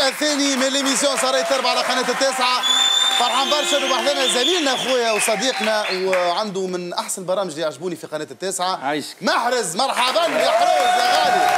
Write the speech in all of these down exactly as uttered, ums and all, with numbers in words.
الجزء الثاني من ليميسيون صاري تربع على قناه التاسعه. فرحان برشا ربح لنا زميلنا اخويا وصديقنا وعنده من احسن البرامج اللي عجبوني في قناه التاسعه. عايشك محرز. مرحبا يا حروز يا غالي.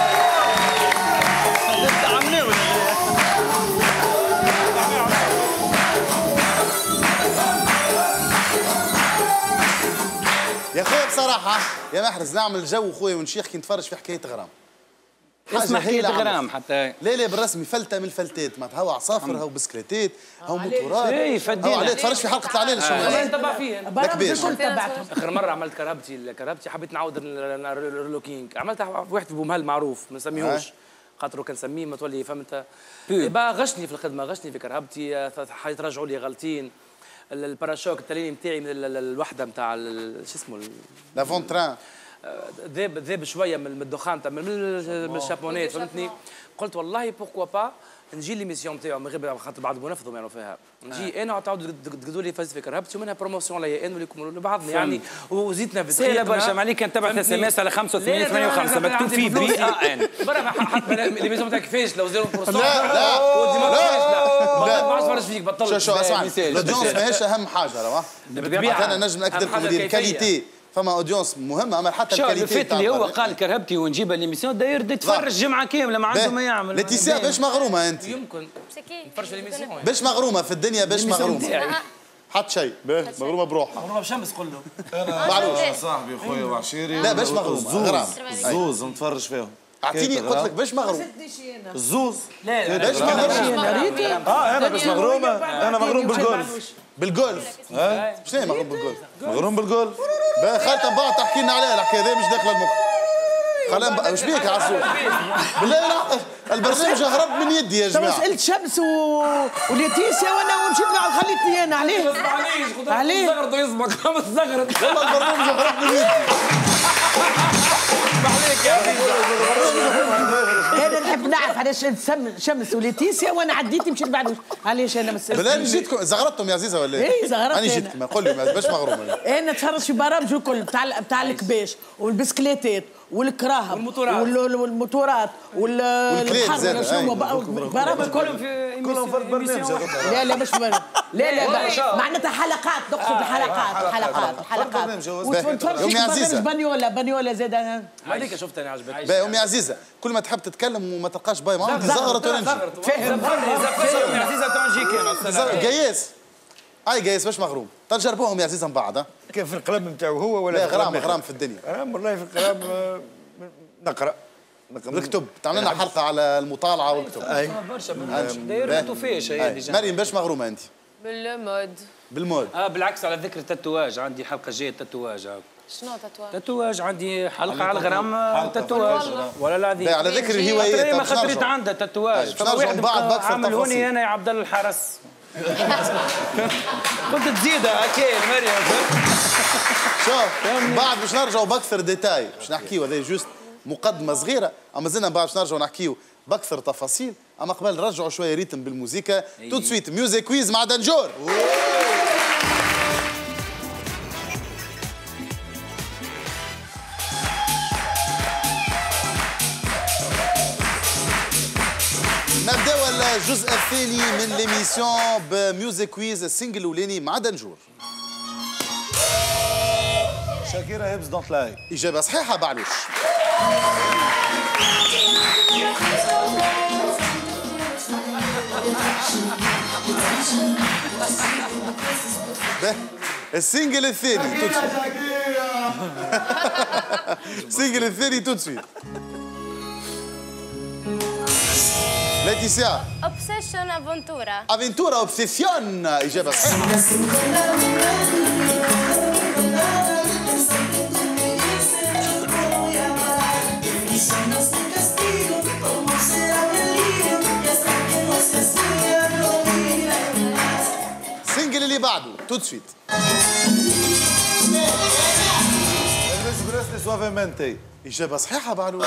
يا خويا بصراحه يا محرز نعمل جو خويا ونشيخ كي نتفرج في حكايه غرام. اسمها حكايه غرام حتى لا لا بالرسمي فلته من الفلتات معناتها هو عصافر هو بسكليتات هو موتورات. اي فدينا هو عليه تفرج في حلقه العليل شو والله نتبع فيها برامج الكل تبعتهم. اخر مره عملت كرهبتي كرهبتي حبيت نعاود الرولوكينج عملتها في واحد بومهل معروف ما نسميهوش خاطر كان نسميه ما تولي فهمت بقى غشني في الخدمه غشني في كرهبتي حيترجعوا لي غلطين. الباراشوك التاليني نتاعي من الوحده نتاع شو اسمه لا فونتران ذاب ذاب شويه من الدخان من الشابونات فهمتني. قلت والله بوركوا با نجي ليميسيون نتاعو من غير خاطر بعض منفذهم يعني فيها نجي انا تعاودوا تقولوا لي فاز في كرهبتي ومنها بروموسيون ليا انا ولكم لبعضنا يعني وزيدنا في سهله برشا معني كان تبعث اس ام اس على خمسة وثمانين ثمانية وخمسين مكتوب فيه بي ا ان برا حتى ليميسيون نتاعك كيفاش لو صفر بالمية لا لا وديما كيفاش لا ما عادش فرج فيك بطلت شو شو اسمعني الاودينس ماهيش اهم حاجه راه انا نجم ناكد لكم اللي الكاليتي فما اودينس مهمه اما حتى الكاليتي. شو الفت اللي هو قال كرهبتي ونجيبها ليميسيون داير تتفرج جمعه كامله ما عنده ما يعمل. ليتيسيا باش مغرومه انت؟ يمكن نتفرج في ليميسيون باش مغرومه في الدنيا باش مغرومه حط شيء مغرومه بروحها مغرومه بشمس قول له انا صاحبي خويا وعشيري لا باش مغرومه غرام الزوز نتفرج فيهم. اعطيني قلت لك باش مغرومه الزوز لا باش مغرومه اه انا باش مغرومه انا مغروم بالجولف بالجولف شنو هي مغروم بالجولف؟ مغروم بالجولف خالتها بعد تحكي لنا عليها الحكايه هذه مش داخله المخ. خلينا وش بيك يا عسول؟ بالله لا البرنامج هرب من يدي يا جماعه. سألت شمس و... وليتيسيا وانا ومشيت معه خليتني انا عليه عليه زغرت ويصبك خمس زغرت والله البرنامج هرب من يدي. عليك يا انا نحب نعرف علاش شمس وليتيسيا وانا عديتي مشيت بعد علاش انا ما بالله جيتكم زغرتهم يا عزيزه ولا ايه؟ اي زغرت انا جيتكم قول لي باش مغرومه. انا نتفرج في برامج الكل بتاع بتاع الكباش والبسكليتات والكراهب والموتورات والموتورات والحر شنو برامج كلهم في كلهم فرد برنامج. لا لا مش برنامج لا لا معناتها حلقات نقصد حلقات حلقات حلقات ونتفرج في برنامج بانيولا بانيولا زاد هذيك شفت انا عجبتني. باهي امي عزيزه كل ما تحب تتكلم وما تلقاش باي ما عندي زغرت ولا نجي فاهم يا عزيزه تونجي قياس اي قياس باش مغروم تجربوهم يا عزيزه من بعض. كيف في القلم نتاعو هو ولا لا غرام غرام في الدنيا. غرام والله في القلم نقرا نكتب تعمل لنا حلقه على المطالعه والكتب. اي برشا داير توفيش هي مريم باش مغرومه انت؟ بالمود بالمود. اه بالعكس على ذكر التاتواج عندي حلقه جايه تاتواج. شنو تاتواج؟ تاتواج عندي حلقه على الغرام تاتواج ولا العظيم. على ذكر الهوايات ما خطرت عندها تاتواج واحد عامل هوني انا يا عبد الله الحرس كنت تزيدها اكيد مريم. شوف بعد باش نرجعوا باكثر ديتاي باش نحكيو هذا جوست مقدمه صغيره اما زلنا بعد باش نرجعوا نحكيو باكثر تفاصيل اما قبل نرجعوا شويه ريتم بالموسيقى. تو سويت ميوزيك كويز مع دنجور. نبداو الجزء الثاني من ليميسيون بميوزيك كويز السنجل الاولاني مع دنجور. شاكيرا هيبس دونت لاي. اجابه صحيحه بعلوش. السنجل الثاني تو سويت. السنجل الثاني تو سويت. ليتيسيا اوبسيشن افونتورا. افنتورا اوبسيسيون اجابه صحيحه. السنجل اللي بعده تو سويت. البس سوافيمنتي. اجابه صحيحه بعلوش.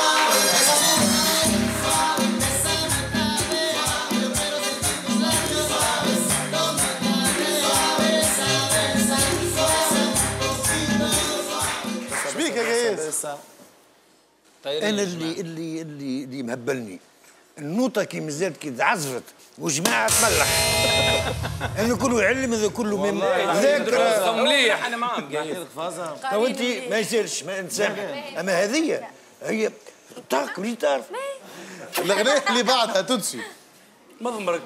شبيك يا قياس؟ انا اللي اللي اللي اللي مهبلني النوطه كي مازالت كي تعزفت وجماعه تملح هذا كله علم هذا كله ذاكره مليح انا معاك تو انت ما يصيرش ما نسامح اما هذه هي طاق ريتار الاغنيه اللي بعدها تونسي مضمرك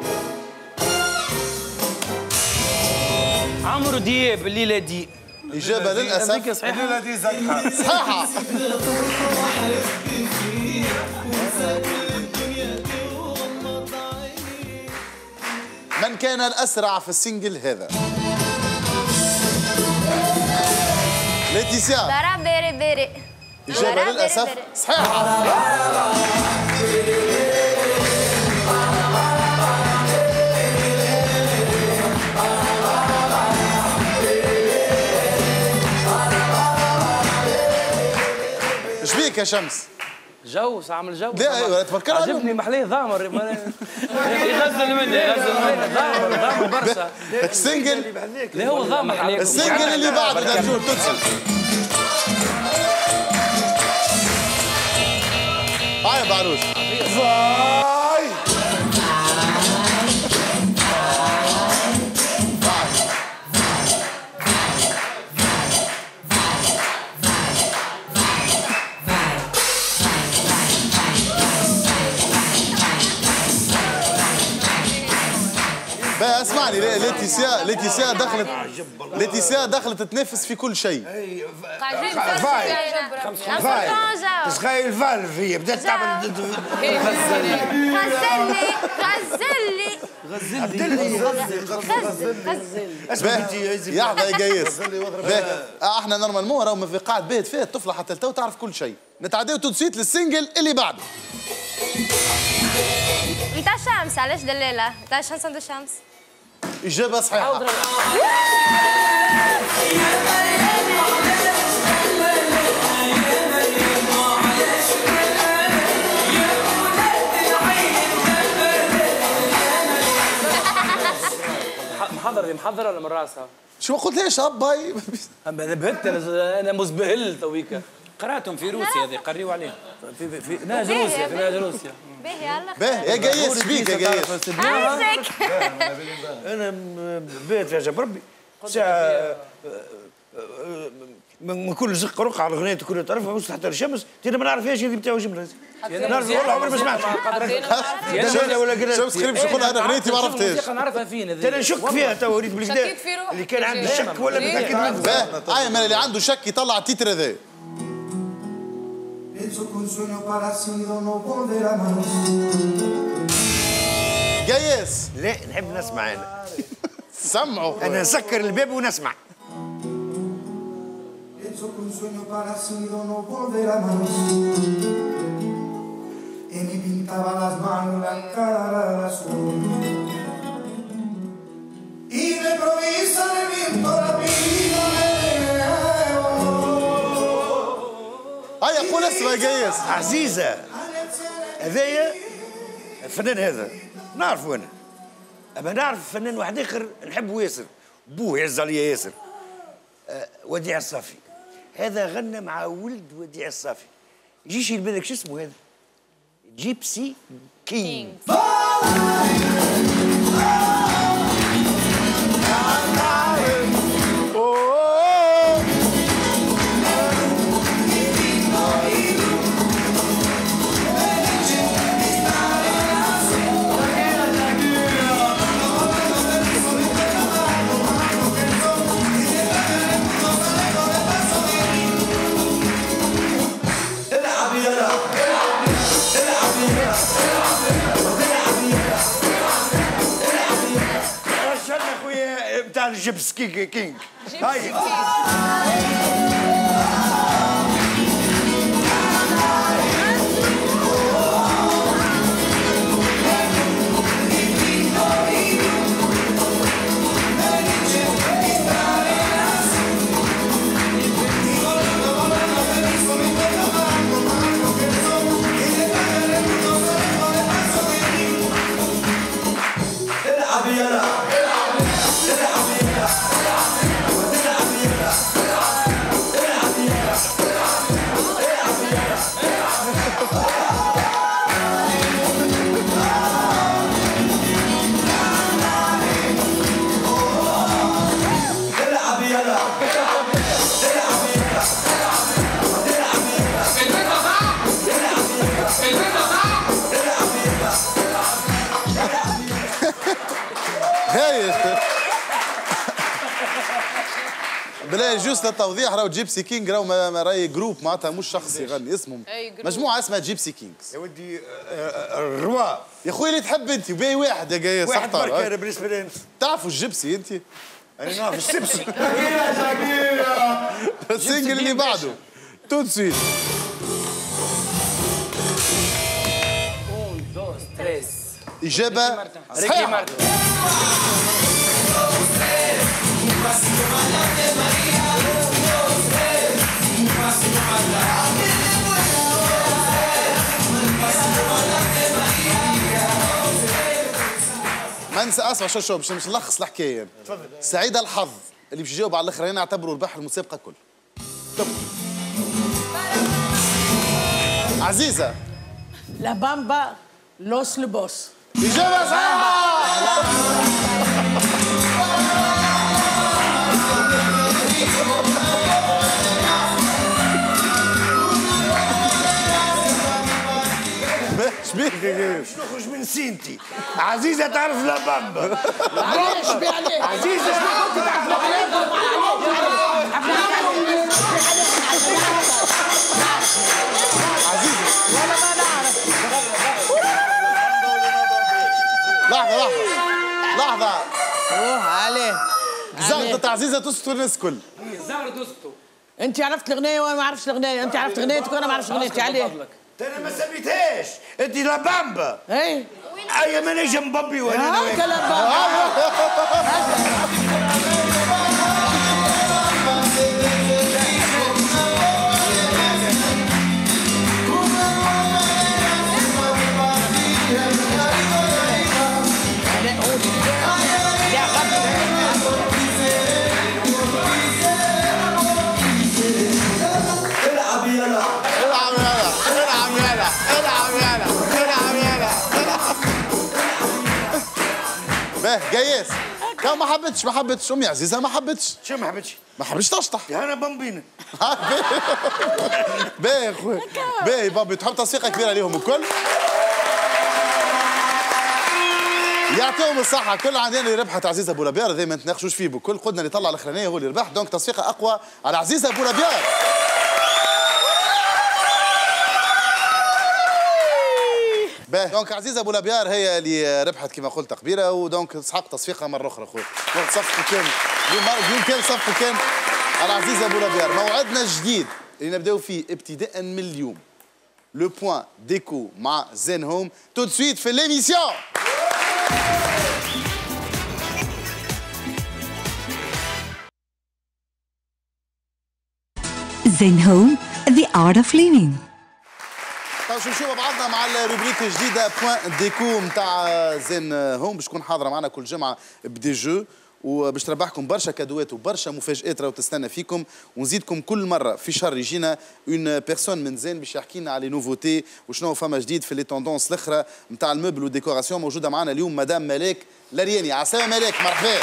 عمرو دياب الليله دي اجابه للاسف صحيحه الليله دي زكحه صحيحه من كان الاسرع في السنجل هذا؟ ليتيسيا برا بيري بيري اجابه للاسف صحيحه ايش بيك يا شمس؟ جو عامل جو لا ايوه تفكر عجبني محليه ضامر يغزل مني يغزل مني ضامر ضامر برشا السنجل اللي هو ضامر عليكم السنجل اللي بعده دجور تدخل هاي بعروس فاي بقى اسمعني ليتيسيا ليتيسيا دخلت ليتيسيا دخلت تنافس في كل شيء قاعدين فاي فاي تخيل فالف هي بدات تعمل غزلي غزلي غزلي غزل غزل اسمع يحظى يا قيس احنا نورمالمون راهو في قاعد بيت فيه الطفله حتى التو تعرف كل شيء نتعداو تو سويت للسنجل اللي بعده نتاع شمس علاش دلالة نتاع شانسون دو شمس اجابه صحيحه محضره دي محضره ولا من راسها؟ شو ما قلت ليش اباي انا بهت انا مزبهل تويكا قراتهم في روسيا هذه قريوا عليهم في في نهج روسيا في نهج روسيا باهي يلا باهي يا قيس بيك يا قيس عايزك انا بيت يا جاب ربي ساعه من كل زق رقعه على الاغنيه كلها تعرفها بس تحت الشمس انا ما نعرفهاش هذه بتاع جمله نعرف والله عمري ما سمعتها ولا قلت شمس قريب شو انا اغنيتي ما عرفتهاش نعرفها فين هذه انا نشك فيها تو اريد بالكدا اللي كان عنده شك ولا متاكد منه باهي ايمن اللي عنده شك يطلع التيتر هذا قيس لا نحب نسمع انا سمعوا انا نسكر الباب ونسمع Un sueño parecido no volverá más y me pintaba las manos la cara azul y de improvisa le viento la vida me هيا قول اسمع يا قيس عزيزه هذايا الفنان هذا نعرفه انا اما نعرف فنان واحد اخر نحبه ياسر بوه يعز عليا ياسر أه وديع الصافي هذا غنى مع ولد وديع الصافي يجيش بالك شو اسمه هذا جيبسي كينج بتاع الجيبسكي كينج هاي هاي بلا جوست للتوضيح راهو جيبسي كينج راهو راهي جروب معناتها مش شخص يغني اسمهم مجموعه اسمها جيبسي كينجز. يا ودي الروا يا خويا اللي تحب انت وباهي واحد يا جاي واحد بركه بالنسبه لي. تعرفوا الجيبسي انت؟ انا نعرف السبسي. السنجل اللي بعده تو دو سويت. إجابة صحيحة. ما ننسى اسمع شو شو باش باش نلخص الحكايه. تفضل. سعيد الحظ اللي باش يجاوب على الاخر انا اعتبره ربح المسابقه كل. طب. عزيزه. لا بامبا لوس لبوس. إجابة صحيحة. شبيك باش نخرج من سينتي. عزيزة تعرف لا بامبا. علاش شبي عليك؟ عزيزة شنو كنت تعرف لا بامبا؟ عزيزة ولا ما نعرف. لحظة لحظة لحظة. روح عليه. زغطت عزيزة تسكتوا الناس الكل. زغرت نسكتوا. انت عرفت الاغنية وانا ما عرفتش الاغنية، انت عرفت اغنيتك وانا ما عرفتش اغنيتي عليه. انا ما سميتهاش، انت لا بامبا. اي اي ما نجم مبابي وانا هاك لا بامبا. العب يلا العب يلا العب يلا العب يلا العب يلا باه جايز كان ما حبتش ما حبتش امي عزيزه ما حبتش. شو ما حبتش؟ ما حبتش تشطح. انا بامبينا. باهي يا خويا باهي بابي تحب تصفيقه كبيره ليهم الكل. يعطيهم الصحة كل عندنا اللي ربحت عزيزة بولابيار زي ما نتناقشوش فيه بكل قلنا اللي طلع الاخرانية هو اللي ربح دونك تصفيقة أقوى على عزيزة بولابيار. باهي دونك عزيزة بولابيار هي اللي ربحت كما قلت قبيرة ودونك تسحق تصفيقة مرة أخرى خويا. دونك صفقة كان اليوم كان صفقة كان على عزيزة بولابيار. موعدنا الجديد اللي نبداو فيه ابتداء من اليوم. لو بوان ديكو مع زين هوم تو دو سويت في ليميسيون. زين هوم The Art of Living. طيب شو نشوفوا بعضنا مع الروبريك الجديده بوان ديكو نتاع زين هوم باش تكون حاضره معنا كل جمعه بدي جو وباش تربحكم برشا كادوات وبرشا مفاجآت راهو تستنى فيكم ونزيدكم كل مره في شهر يجينا اون بيرسون من زين باش يحكي لنا على لي نوفوتي وشنو فما جديد في لي توندونس الاخرى نتاع الموبل والديكوراسيون. موجوده معنا اليوم مدام ملاك لارياني. عسلامة ملاك مرحبا.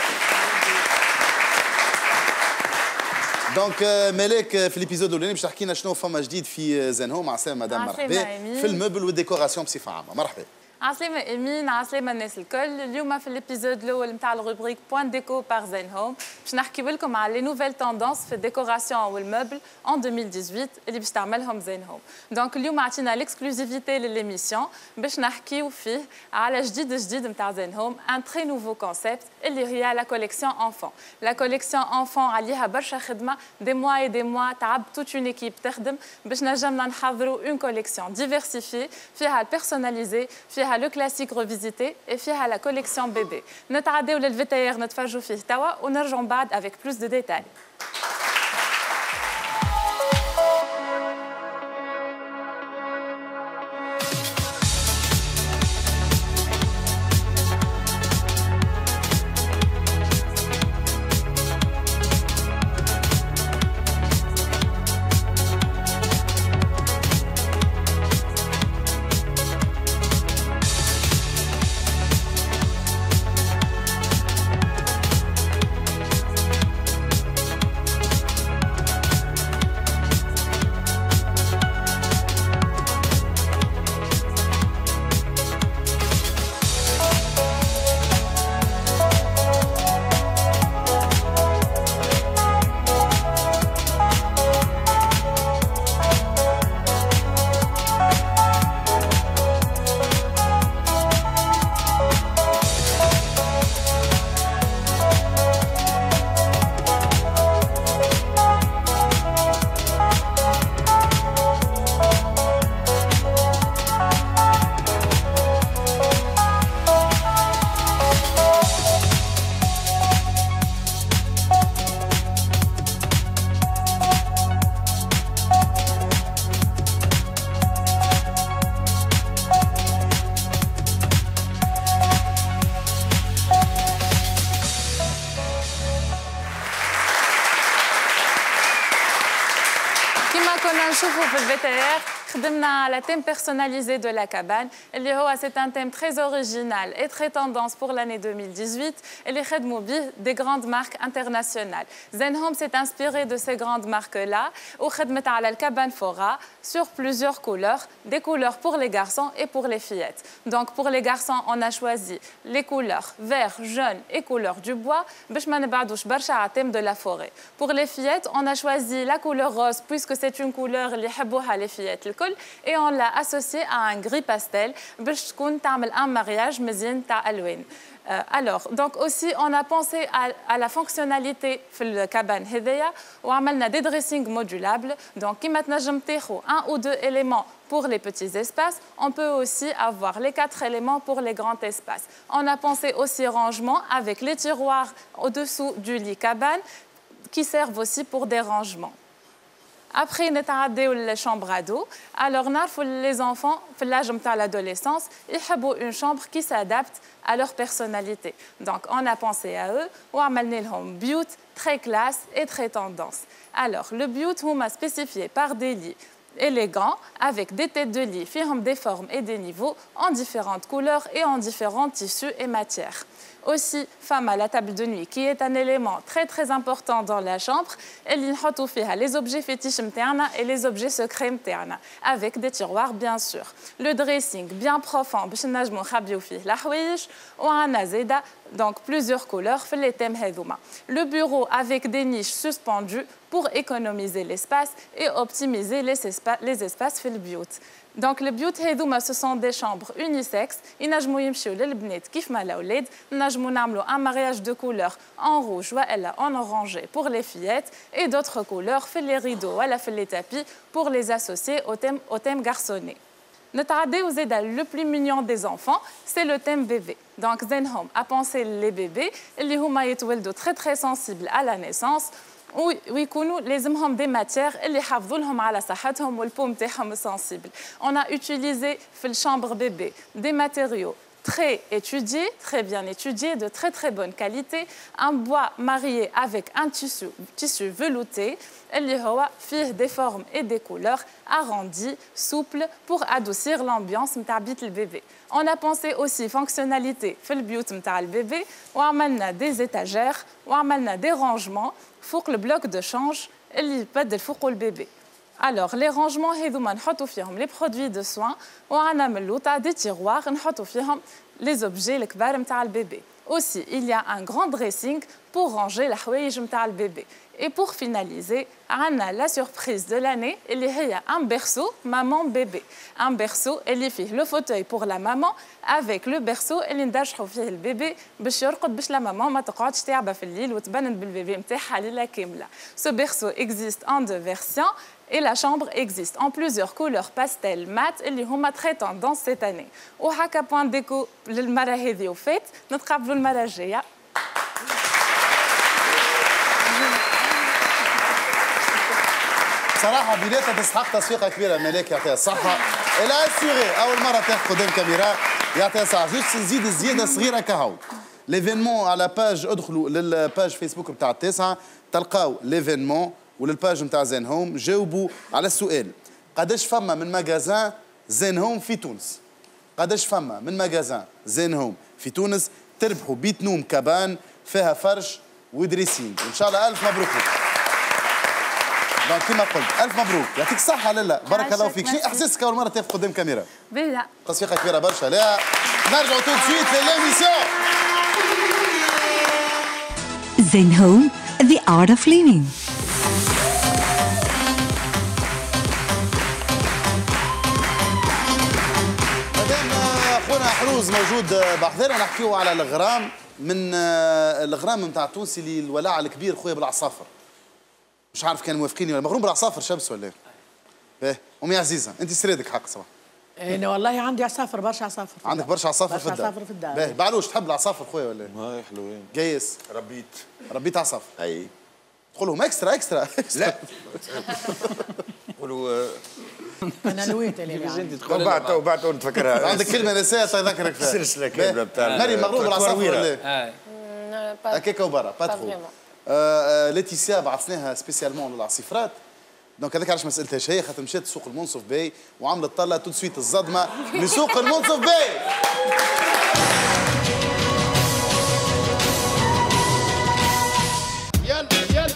دونك ملاك في الابيزود الاولاني باش تحكي لنا شنو فما جديد في زين هوم. عسلامة مدام مرحبا. في الموبل والديكوراسيون بصفه عامه مرحبا. عسلامة إيمين، عسلامة الناس الكل. اليوم في الابيزود الأول نتاع الروبريك بوان ديكو بار زين هوم باش نحكيو لكم على لي نوفيل توندونس في الديكوراسيون والموبل ان ألفين وثمانية عشر اللي باش تعملهم زين هوم. دونك اليوم عطينا ليكسكلوزيفيتي لليميسيون باش نحكيو فيه على جديد جديد نتاع زين هوم، ان تري نوفو كونسيبت اللي هي لا كوليكسيون انفون. لا كوليكسيون انفون عليها برشا خدمة، دي موا اي دي موا تعب توت اون ايكيب تخدم باش نجمنا نحضروا اون كوليكسيون ديفيرسيفي فيها البيرسوناليزي فيها لو كلاسيك ريفيزيتي فيها لا كوليكسيون بيبي. نتعداو للفيتير نتفرجوا فيه توا ونرجعوا بعد افيك بلوس دو ديتاي. تشوفوا في الفي تي ار خدمنا على thème personnalisé de la cabane اللي هو c'est un thème très original et très tendance pour l'année deux mille dix-huit اللي خدموا به des grandes marques internationales. Zenhom s'est inspiré de ces grandes marques-là وخدمت على الكابان فورا sur plusieurs couleurs, des couleurs pour les garçons et pour les fillettes. Donc pour les garçons, on a choisi les couleurs vert, jaune et couleur du bois باش ما نبعدوش برشا على thème de la forêt. Pour les fillettes, on a choisi la couleur rose puisque c'est une couleur اللي يحبوها les fillettes الكل et on l'a associé à un gris pastel باش تكون تعمل un mariage مزيان تاع ألوان. Euh, alors, donc aussi, on a pensé à, à la fonctionnalité في الكابان هذيا وعملنا des dressings modulables. Donc, qui maintenant un ou deux éléments pour les petits espaces, on peut aussi avoir les quatre éléments pour les grands espaces. On a pensé aussi rangement avec les tiroirs au-dessous du lit cabane qui servent aussi pour des rangements. Après, on a la chambre à dos. Alors, les enfants, à l'âge de l'adolescence, ils aiment une chambre qui s'adapte à leur personnalité. Donc, on a pensé à eux, on a mis un beauty très classe et très tendance. Alors, le beauty, on a spécifié par des lits élégants avec des têtes de lit, des formes et des niveaux en différentes couleurs et en différents tissus et matières. Aussi, femme à la table de nuit, qui est un élément très très important dans la chambre, elle y a les objets fétiches mterna et les objets secrets mterna, avec des tiroirs bien sûr. Le dressing bien profond, ou un azeda, donc plusieurs couleurs, les thèmes hedouma. Le bureau avec des niches suspendues pour économiser l'espace et optimiser les, espa les espaces في البيوت. Donc les بيوت هذوما ce sont des chambres unisexes ينجموا يمشيو للبنات كيف ما الأولاد نجموا نعملوا un mariage de couleurs en rouge ولا en orangé pour les fillettes et d'autres couleurs في les rideaux ولا في les tapis pour les associer au thème au thème garçonné. نتعداو زادا le plus mignon des enfants c'est le thème bébé. Donc Zenhom a pensé les bébés اللي هما يتولدوا très très sensibles à la naissance ويكونوا لازمهم des matières اللي يحافظوا لهم على صحتهم والبوم تاعهم sensible. On a utilisé في الشامبر bébé des matériaux très étudiés, très bien étudiés, de très très bonne qualité, un bois marié avec un tissu, tissu velouté, اللي هو فيه des formes et des couleurs arrondies, souples pour adoucir l'ambiance نتاع بيت البيبي. On a pensé aussi fonctionnalité في البيوت نتاع البيبي وعملنا des étagères وعملنا des rangements فوق le bloc de change اللي يبدل فوقه البيبي. Alors, les rangements, les produits de soins, on a des tiroirs, les objets, les kbar de bébé. Aussi, il y a un grand dressing pour ranger la houïj de bébé. Et pour finaliser, on a la surprise de l'année, il y a un berceau maman-bébé. Un berceau, il y a le fauteuil pour la maman, avec le berceau, il y a le bébé, pour la maman ne تقعدش تعبة في الليل وتبنن بالبيبي متاعها ليلة كاملة. Ce berceau existe en deux versions. Et la chambre existe en plusieurs couleurs pastel mat اللي هما très tendance cette année. وهكا بوان ديكو للمرة هذه وفات نتقابلوا المرة الجاية. صراحة بيلاتا تستحق تصفيقة كبيرة ملاك يعطيها الصحة. إلى أسيغي أول مرة تاخذ قدام كاميرا يعطيها الصحة. جوست نزيد زيادة صغيرة كهو. ليفينمون على باج ادخلوا للباج فيسبوك بتاع التاسعة تلقاو ليفينمون وللباج نتاع زينهوم جاوبوا على السؤال قداش فما من ماغازان زينهوم في تونس قداش فما من ماغازان زينهوم في تونس تربحوا بيت نوم كابان فيها فرش ودريسينج ان شاء الله الف مبروك دونك كما قلت الف مبروك يعطيك الصحه لالا بارك الله فيك شنو احساسك اول مره تقف قدام كاميرا بلا تصفيقه كبيره برشا لا نرجعوا تو سويت للميسيون زينهوم The Art of Living. حروز موجود بحذرنا نحكيو على الغرام من الغرام نتاع التونسي اللي الولاعه الكبير خويا بالعصافر مش عارف كان موافقيني ولا مغروم بالعصافر شمس ولا ايه امي عزيزه انت سريدك حق صباح انا والله عندي عصافر برشا عصافر عندك برشا عصافر في الدار عصافر في الدار باهي بعلوش تحب العصافر خويا ولا ايه هاي حلوين قيس ربيت ربيت عصافر اي تقولهم اكسترا اكسترا لا قولوا انا نويت اللي وبعد وبعد نتفكرها عندك كلمه نسيت تذكرك فيها السلسله كامله بتاع مريم مغروب بالعصافر ولا هكاك وبرا با تخو ليتيسيا بعثناها سبيسيالمون للعصيفرات دونك هذاك علاش ما سالتهاش هي خاطر مشات سوق المنصف باي وعملت طلة تو سويت الصدمه لسوق المنصف باي. يلا يلا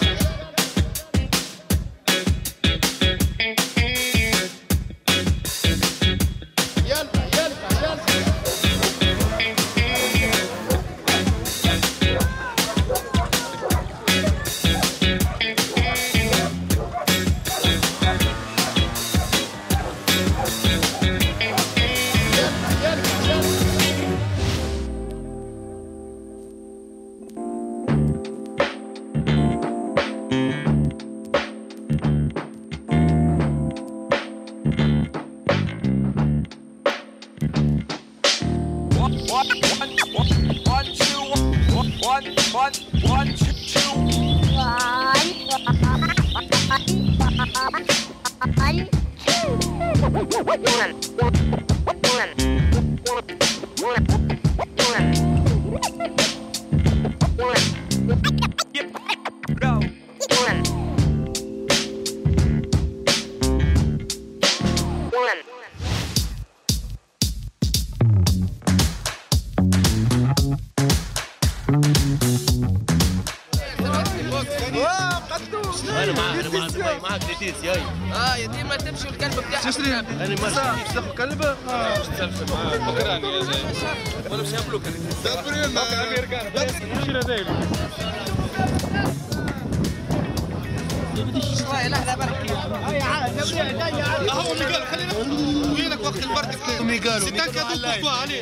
اه يا ديما تمشي والكلب بتاعك تشتري انا ما تاخذ كلب اه بكراني يا زلمه ولا مش ياكلوك دبري ما امريكان شنو هذيل شويه لا لا بركي هاي عاد هو ميغال خلينا وينك وقت البرد ميغال سي تان كادو بور توا عليه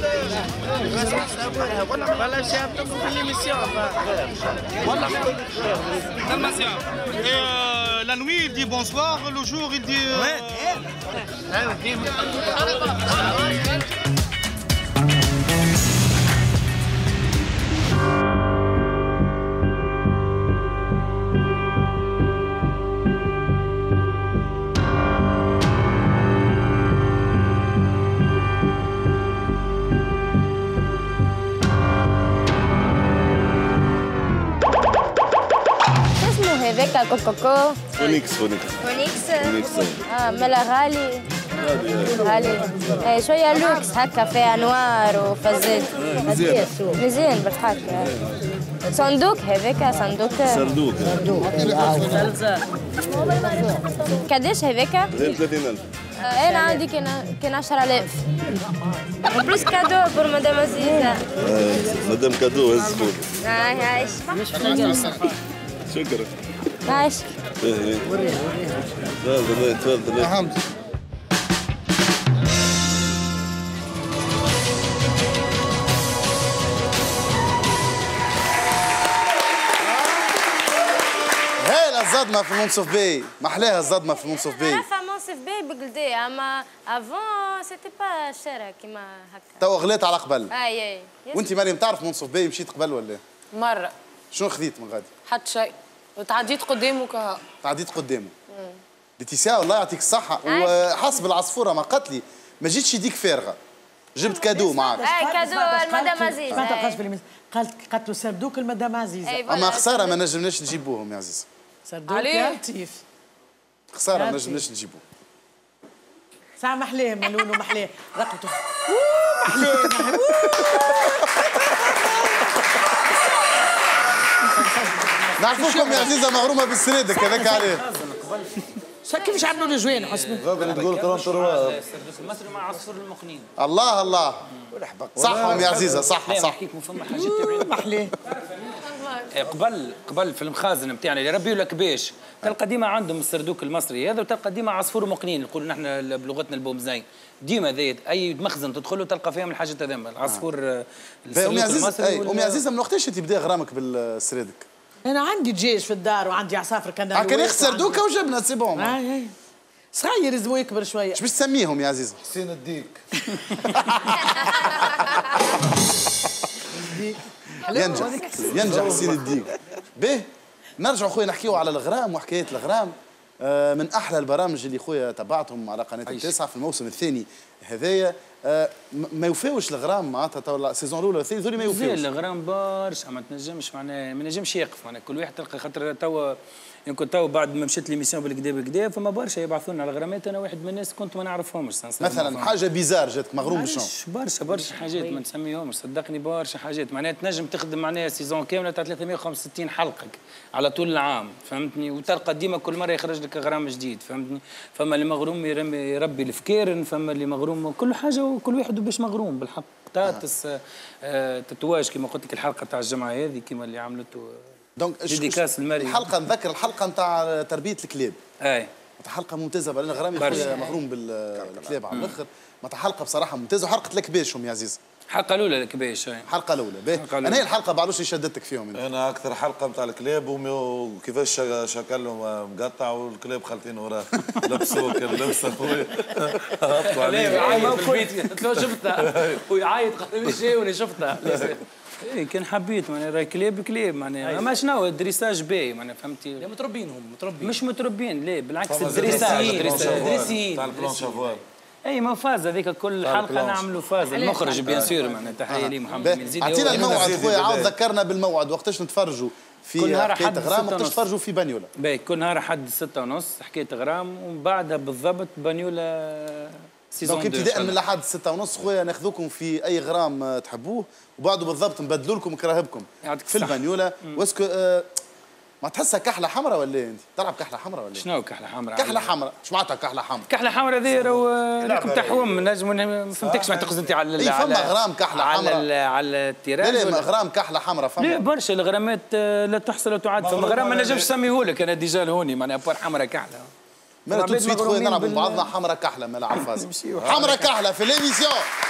والله بلاش تبقوا في ليميسيون والله المسيا la nuit il dit bonsoir, le jour il dit euh... ouais. هذاك كوكوكو فونيكس فونيكس فونيكس اه ملا غالي غالي اي شويه لوكس هكا فيها انوار وفزات مزيان مزيان بالحق. صندوق هذاك صندوق صندوق صندوق قداش هذاك؟ غير ثلاثين ألف. انا عندي كان كان عشرة آلاف بلوس كادو بور مدام عزيزه. مدام كادو هز خوك. هاي عايش شكرا. عايش. تفضل تفضل. أهم. هاي الصدمة في المنصف باي، محلاها الصدمة في المنصف باي. عارفة منصف باي بقلدي أما افون سيتي با شارع كيما هكا. توا غليت على قبل. أي أي. وأنت مريم تعرف منصف باي مشيت قبل ولا؟ مرة. شنو خذيت من غادي؟ حتى شيء. وتعديت قدامه كها. تعديت قدامه. ليتيسيا الله يعطيك الصحة وحسب العصفورة ما قالت لي ما جيتش يديك فارغة. جبت كادو معاك. اي كادو المدام عزيزة. ما تلقاش في قالت قالت له سردوك المدام عزيزة. أما خسارة ما نجمناش نجيبوهم يا عزيز. سردوك يا لطيف. خسارة ما نجمناش نجيبوه. ساعة محلاه ملونه محلاه رقبته. محلاه نعرفوكم يا عزيزة مغرومة بالسريدك هذاك عليه. كيفاش عملوا الجوين حسني؟ غابر تقول ترونتروا المصري مع عصفور المقنين. الله الله. صحهم يا عزيزة صح صح. نحكيكم فما حاجات تبعين محلاه. قبل قبل في المخازن نتاعنا اللي يربيوا لك باش تلقى ديما عندهم السردوك المصري هذا وتلقى ديما عصفور مقنين نقولوا نحن بلغتنا البومزين ديما ذي اي مخزن تدخلوا تلقى فيهم الحاجات هذوما العصفور السردوك المصري. امي عزيزه من وقتاش تبدا غرامك بالسريدك؟ انا عندي دجاج في الدار وعندي عصافر كان كان يخسر دوكا وجبنا سي بون. اي صغير لازم يكبر شويه. ايش باش تسميهم يا عزيزه؟ حسين الديك. ينجح ينجح حسين الديك. باهي نرجعوا خويا نحكيو على الغرام وحكايه الغرام. آه من احلى البرامج اللي خويا تبعتهم على قناه التاسعه في الموسم الثاني هذايا. آه ما يوفاوش الغرام معناتها تو السيزون الاولى والثانيه ذولي ما يوفاوش. الغرام برشا ما تنجمش معناها ما نجمش يقف معناها كل واحد تلقى خاطر توا يعني كنت تو بعد ما مشيت ليميسيون بالكدا بالكدا فما برشا يبعثونا على غرامات انا واحد من الناس كنت ما نعرفهمش. مثلا حاجه بيزار جاتك مغروم بشنو؟ برشا برشا حاجات ما نسميهمش صدقني برشا حاجات معناها تنجم تخدم معناها سيزون كامله تاع ثلاثمائة وخمسة وستين حلقه على طول العام فهمتني وتلقى ديما كل مره يخرج لك غرام جديد فهمتني. فما اللي مغروم يربي الفكيرن فما اللي مغروم كل حاجه وكل واحد باش مغروم بالحق. تاتس آه تتواج كما قلت لك الحلقه تاع الجمعه هذه كما اللي عملته دونك ديديكاس المري الحلقه نذكر الحلقه نتاع تربيه الكلاب. اي حلقه ممتازه بالنا غرامي خويا مغروم بالكلاب على الاخر معناتها حلقه بصراحه ممتازه وحلقه الكباشهم يا عزيز. الحلقه الاولى الكباش الحلقه الاولى باهي انا هي الحلقه بعلوش شدتك فيهم انت. انا اكثر حلقه نتاع الكلاب وكيفاش شكلهم مقطع والكلاب خالتين وراه لبسوه كان لبسه خويا هبطوا عليه يعيط في البيت قلت له شفتها ويعيط قال لي شيء وانا شفتها. اي كان حبيت معناها راهي كلاب كلاب معناها ما شنو الدريساج باهي معناها فهمتي. متربينهم متربين مش متربين لا بالعكس الدريساج دريسيين تاع البلون شافوار. اي ما فاز هذيك كل حلقه نعملوا فاز المخرج بيان سور معناها تحيه لي محمد بن زيد. اعطينا الموعد خويا عاود ذكرنا بالموعد وقتاش نتفرجوا في حكايه غرام وقتاش نتفرجوا في بانيولا. باهي كل نهار حد ستة ونص حكايه غرام ومن بعدها بالضبط بانيولا سيزون دونك ابتداء من لحد ستة ونص خويا ناخذوكم في اي غرام تحبوه وبعده بالضبط نبدلوا لكم كراهبكم في البانيولا. واسكو آه ما تحسها كحله حمراء ولا انت؟ تلعب كحله حمراء ولا شنو كحله حمراء؟ كحله حمراء، ايش معناتها كحله حمراء؟ كحله حمراء هذه راهو لكم تحوم نجم ما فهمتكش معناتها تقصد انت على اي فما غرام كحله حمراء على على التيراج. لا لا غرام كحله حمراء فما لا برشا الغرامات لا تحصل ولا تعد. فما غرام ما نجمش نسميهولك انا ديجا هوني معناها بار حمراء كحله. مالا تو سويت خويا نلعبوا مع بعضنا حمراء كحله مالا عفاز حمراء كحله في ليميسيون.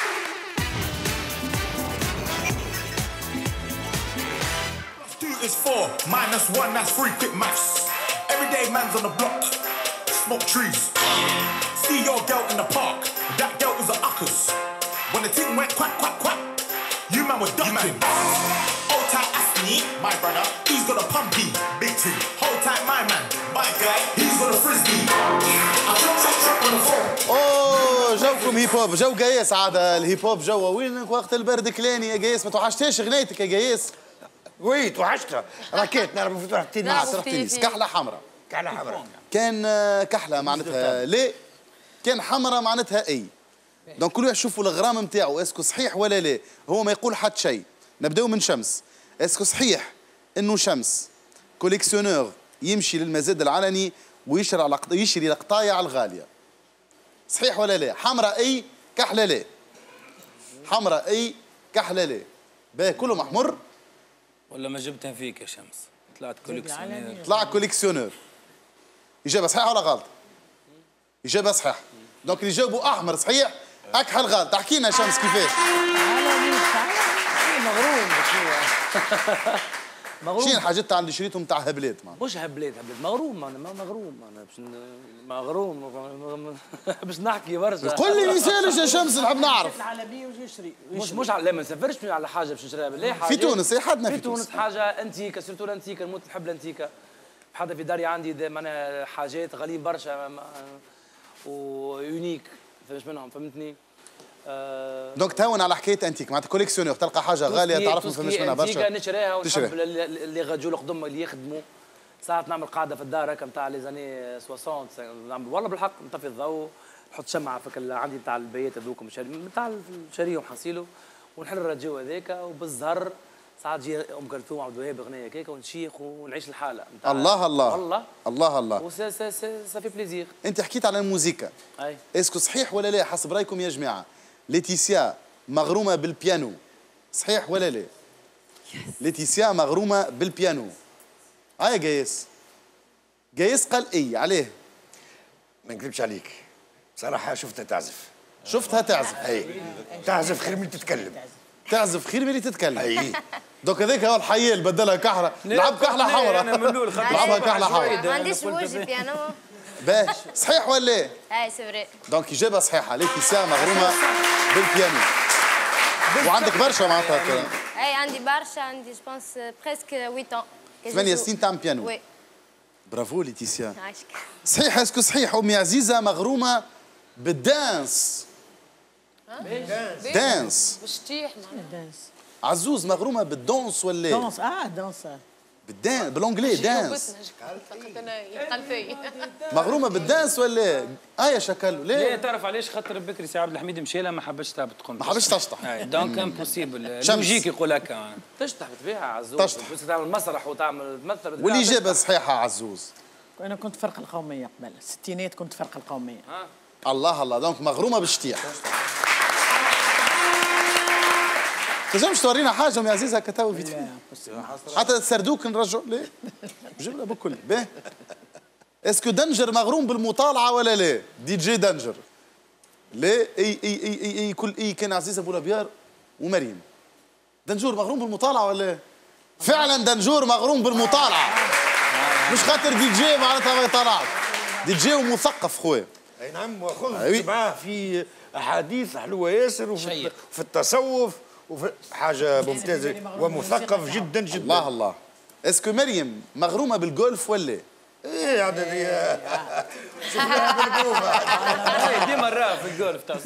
Is four, minus one, that's three, quick maths. Everyday man's on the block, smoke trees. See your girl in the park, that girl was a uckers. When the thing went quack, quack, quack, you man was ducking. Hold tight, Asni, my brother, he's got a pumpy, big thing. Hold tight, my man, my guy, he's got a frisbee. I don't check check on the phone. اوه جوكم هيب هوب، جو قياس عاد الهيب هوب جوا وينك وقت البرد كلاني يا قياس ما توحشتيش غنيتك يا قياس؟ وي توحشتها راكيت نلعبوا في تحت التنس تنس كحله حمراء كحله حمراء كان كحله معناتها لا كان حمراء معناتها اي. دونك كل واحد يشوفوا الغرام نتاعو اسكو صحيح ولا لا. هو ما يقول حتى شيء. نبداو من شمس. اسكو صحيح انه شمس كوليكسيونور يمشي للمزاد العلني ويشري على يشري القطايع الغاليه؟ صحيح ولا لا؟ حمراء اي كحله لا. حمراء اي كحله لا. باهي كله محمر ولا ما جبتها فيك يا شمس؟ طلعت كوليكسيونير. طلع كوليكسيونير. إجابة صحيحة ولا غلط؟ إجابة صحيحة. دونك اللي جاوبوا أحمر صحيح أكحل غلط. تحكي لنا شمس كيفاش؟ مغروم شنو؟ مغروم. شنو الحاجات تاع اللي شريتهم تاع هبلات؟ مش هبلات هبلات مغروم أنا مغروم أنا باش مغروم باش نحكي برشا. قول لي مثالش يا شمس نحب نعرف. العالمية وش يشري؟ مش مش لا ما نسافرش على حاجة باش نشريها بالله. في تونس اي حدنا في, في تونس. تونس حاجة أنتيكا سيرتو الأنتيكا نموت نحب الأنتيكا. حتى في داري عندي معناها حاجات غاليين برشا ويونيك فهمش منهم فهمتني. أه دونك تهون على حكايه انتيك معناتها كوليكسيونير تلقى حاجه غاليه تعرف ما فهمش منها برشا. نشريها ونحب اللي غجول قدم اللي يخدموا. ساعات نعمل قاعده في الدار هكا نتاع لي زاني ستين نعمل والله بالحق نطفي الضوء نحط شمعه في عندي نتاع البيات هذوك نتاع الشاريه وحصيله ونحل الراديو هذاك وبالزهر ساعات تجي ام كلثوم عبد الوهاب اغنيه هكاك ونشيخ ونعيش الحاله. الله الله والله الله الله وسا سا سا سا في بليزير. انت حكيت على الموسيقى. اي اسكو صحيح ولا لا حسب رايكم يا جماعه ليتيسيا مغرومه بالبيانو؟ صحيح ولا لا؟ ليتيسيا مغرومه بالبيانو. هاي قيس قيس قال اي عليه. ما نكذبش عليك بصراحه شفتها تعزف. شفتها تعزف؟ اي تعزف خير من تتكلم. تعزف خير من اللي تتكلم. اي دوك هذاك هو الحيال بدلها كحله لعب كحله حمراء. انا من الاول لعبها كحله حمراء. ما عنديش وجه بيانو. باهي صحيح ولا لا؟ اي سي فري. دونك اجابه صحيحه ليتيسيا مغرومه بالبيانو. وعندك برشا معناتها. اي عندي برشا عندي جو بونس بريسك ثمانية ans. ثمانية سنين تعمل بيانو. وي برافو ليتيسيا. عاشك. صحيح اسكو صحيح امي عزيزه مغرومه بالدانس. دانس باش تطيح دانس. عزوز مغرومه بالدونس ولا؟ دونس اه دونس. بالدان بالانجلي دانس. مغرومه بالدانس ولا اه يا شكل ليه؟ ليه تعرف علاش؟ خاطر بكري سي عبد الحميد مشى لها ما حبش تهبط تقوم ما حبش تشطح دونك امبوسيبل لوجيك يقول هكا تشطح بالطبيعه عزوز تشطح بس تعمل مسرح وتعمل تمثل واللي جاب صحيحه عزوز. انا كنت فرقه القوميه قبل الستينات كنت فرقه القوميه. الله الله دونك مغرومه بالشتيح. تنجمش تورينا حاجه يا عزيز هكا تو فيت حتى سردوك نرجعوا ليه؟ جيب لها بكل باهي. اسكو دنجر مغروم بالمطالعه ولا لا؟ دي جي دنجر. لا اي اي اي اي, أي كل اي كان عزيز ابو لبيار ومريم. دنجور مغروم بالمطالعه ولا؟ فعلا دنجور مغروم بالمطالعه. مش خاطر دي جي معناتها ما يطالعش. دي جي ومثقف خويا. اي نعم وخذ معاه في احاديث حلوه ياسر وفي في التصوف وفي حاجه ممتازه ومثقف جدا جدا. الله الله. اسكو مريم مغرومه بالجولف ولا؟ ايه عاد شوف ديما نراها في الجولف تاع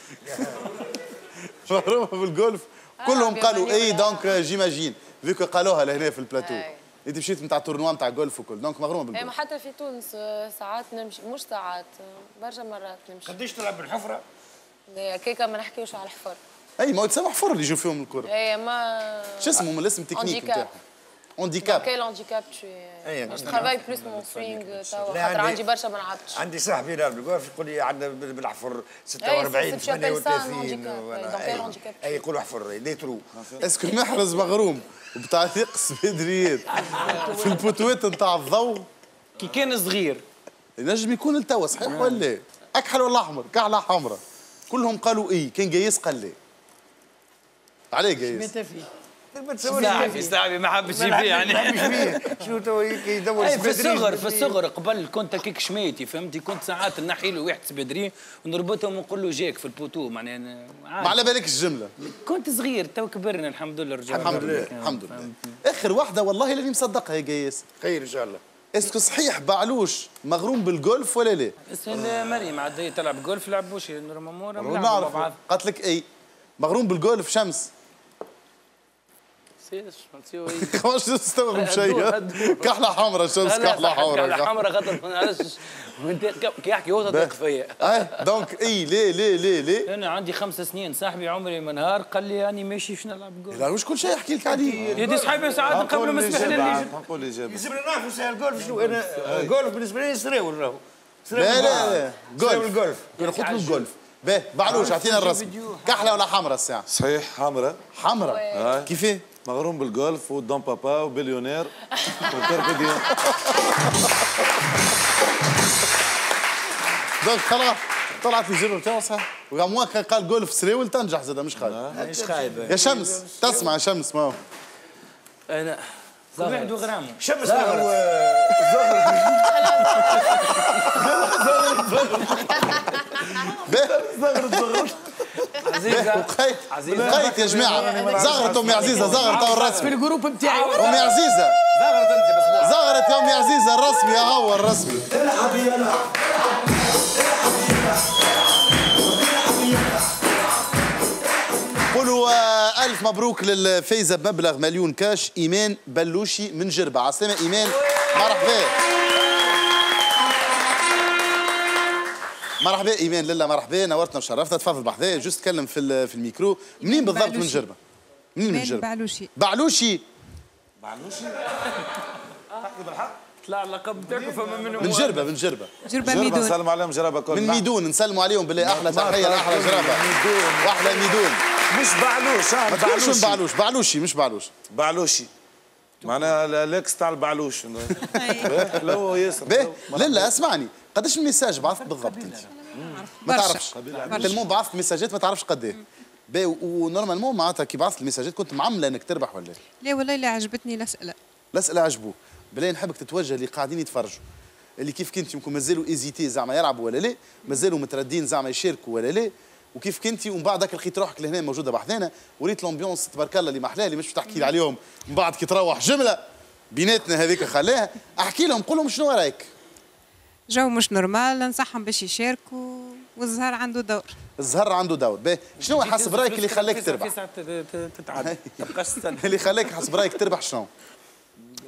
مغرومه بالجولف كلهم قالوا اي دونك جيماجين فيكو قالوها لهنا في البلاتو. انت مشيت نتاع تورنوا نتاع جولف وكل دونك مغرومه بالجولف. اي حتى في تونس ساعات نمشي مش ساعات برشا مرات نمشي. قديش تلعب بالحفره؟ كيكا ما نحكيوش على الحفر. اي ما يتسمى حفر اللي يجوا فيهم الكره. اي ما شو اسمه من الاسم التكنيك نتاعهم؟ هانديكاب. كاين هانديكاب تو جو ترافاي بلوس مون سوينغ توا خاطر عندي برشا ما لعبتش. عندي صاحبي يلعب بالجولف يقول لي عندنا بالحفر ستة وأربعين ثمانية وثلاثين اي يقولوا حفر دي ترو. اسكو محرز مغروم بتعليق سبيدريات في البوتوات نتاع الضوء كي كان صغير ينجم يكون التوا صحيح ولا؟ اكحل ولا احمر؟ كحله حمراء كلهم قالوا اي كان قيس قال لي. عليه قيس؟ صاحبي صاحبي ما حبش يجيب يعني شنو تو يدور في الصغر في الصغر قبل كنت كيك شميتي فهمتي كنت ساعات نحي له واحد سبدري ونربطهم ونقول له جاك في البوتو معناها ما على بالك الجمله كنت صغير تو كبرنا الحمد لله رجعنا الحمد لله الحمد لله. اخر واحده والله اللي مصدقها يا قياس خير ان شاء الله. اسكو صحيح بعلوش مغروم بالجولف ولا لا؟ اسم مريم عاد تلعب جولف لعبوش نورمالمون نعرف قالت لك اي مغروم بالجولف شمس. خلاص تستوعب شيء كحله حمراء شمس كحله حمراء كحله حمراء خاطر ما نعرفش وانت كي يحكي هو تثق فيا اه دونك اي ليه ليه ليه ليه انا عندي خمس سنين صاحبي عمري من نهار قال لي راني ماشي باش نلعب جولف. لا مش كل شيء يحكي لك عليه يا دي صحابي ساعات نقبلوا ما سمح لي نقول اجابه يلزمنا نعرفوا ساعه الجولف شنو انا جولف بالنسبه لي سراول راهو لا لا جولف الجولف ناخذ له الجولف باهي بعلوش اعطينا الرسم كحله ولا حمراء الساعه؟ صحيح حمراء حمراء كيفاه؟ مغروم بالجولف ودون بابا وبليونير وكركديان. دونك خلاص طلعت الجرة تاعو صح وغاموا كان قال جولف سريول تنجح زاد مش خايب. مش خايب يا شمس تسمع يا شمس ما هو انا كل واحد وغرامه شمس هو زغرت زغرت عزيزة وقيت وقيت يا جماعة زغرت أمي عزيزة زغرت أو الرسمي في الجروب نتاعي أمي عزيزة زغرت أنت بس زغرت يا أمي عزيزة الرسمي يا هو الرسمي قولوا ألف مبروك للفايزة بمبلغ مليون كاش إيمان بلوشي من جربة. عسلامة إيمان مرحبا مرحبا ايمان لله مرحبا نورتنا وشرفتنا. تفضل بحذايا جوست تكلم في في الميكرو. منين بالضبط من جربه؟ منين من جربه؟ بعلوشي بعلوشي بعلوشي تحكي بالحق طلع اللقب بتاعكم فما منهم من جربه من جربه جربه ميدون نسلم عليهم جربه كل من ميدون نسلموا عليهم بالله احلى تحيه لاحلى جربه واحلى ميدون مش بعلوش ما تقولش بعلوش بعلوشي مش بعلوش بعلوشي معناها الاكس تاع البعلوش لا هو ياسر لا لا اسمعني قداش الميساج بعثت بالضبط انت؟ ما تعرفش تلمون بعثت ميساجات ما تعرفش قد ايه باهي ونورمالمون معناتها كي بعثت الميساجات كنت معمله انك تربح ولا لا والله لا عجبتني الاسئله الاسئله عجبوك بلا نحبك تتوجه اللي قاعدين يتفرجوا اللي كيف كنت يمكن مازالوا ايزيتي زعما يلعبوا ولا لا مازالوا متردين زعما يشاركوا ولا لا وكيف كنتي ومن بعد هكا لقيت روحك لهنا موجوده بحذانا وريت لومبيونس تبارك الله اللي محلاه اللي مش تحكي لي عليهم من بعد كي تروح جمله بيناتنا هذيك خلاها احكي لهم قول لهم شنو رايك؟ جو مش نورمال ننصحهم باش يشاركوا والزهر عنده دور الزهر عنده دور باهي شنو حسب رايك اللي خلاك تربح؟ تتعب تبقاش تستنى اللي خلاك حسب رايك تربح شنو؟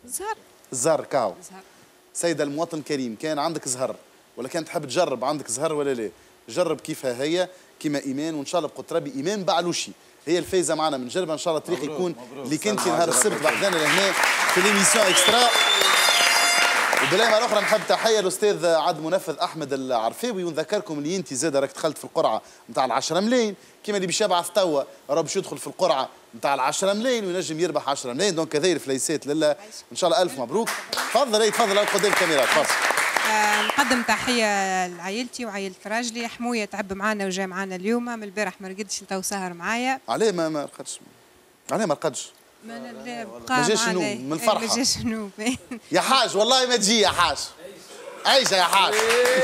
زهر. الزهر كاو. زهر. سيدة المواطن الكريم، كان عندك زهر ولا كان تحب تجرب عندك زهر ولا لا؟ جرب كيفها هي كيما ايمان، وان شاء الله بقدر ربي ايمان بعلوشي هي الفايزه معنا من جربها، ان شاء الله الطريق يكون اللي كنتي نهار السبت بحذانا لهنا في ليميسيون اكسترا. وبالله الاخرى نحب تحيه الاستاذ عاد منفذ احمد العرفاوي، ونذكركم اللي انت زاد راك دخلت في القرعه نتاع العشرة ملايين، كيما اللي باش يبعث توا راه باش يدخل في القرعه نتاع العشرة ملايين وينجم يربح عشرة ملايين، دونك هذه الفليسات لله ان شاء الله الف مبروك. تفضل اي تفضل قدام الكاميرا تفضل. آه نقدم تحيه لعائلتي وعائله راجلي. حمويه تعب معانا وجا معانا اليوم، من البارح ما رقدش انت وسهر معايا. عليه ما ما رقدش؟ عليه ما رقدش؟ ما ما جاش النوم من الفرحه. ما جاش النوم. يا حاج والله ما تجي يا حاج. عيشه يا حاج.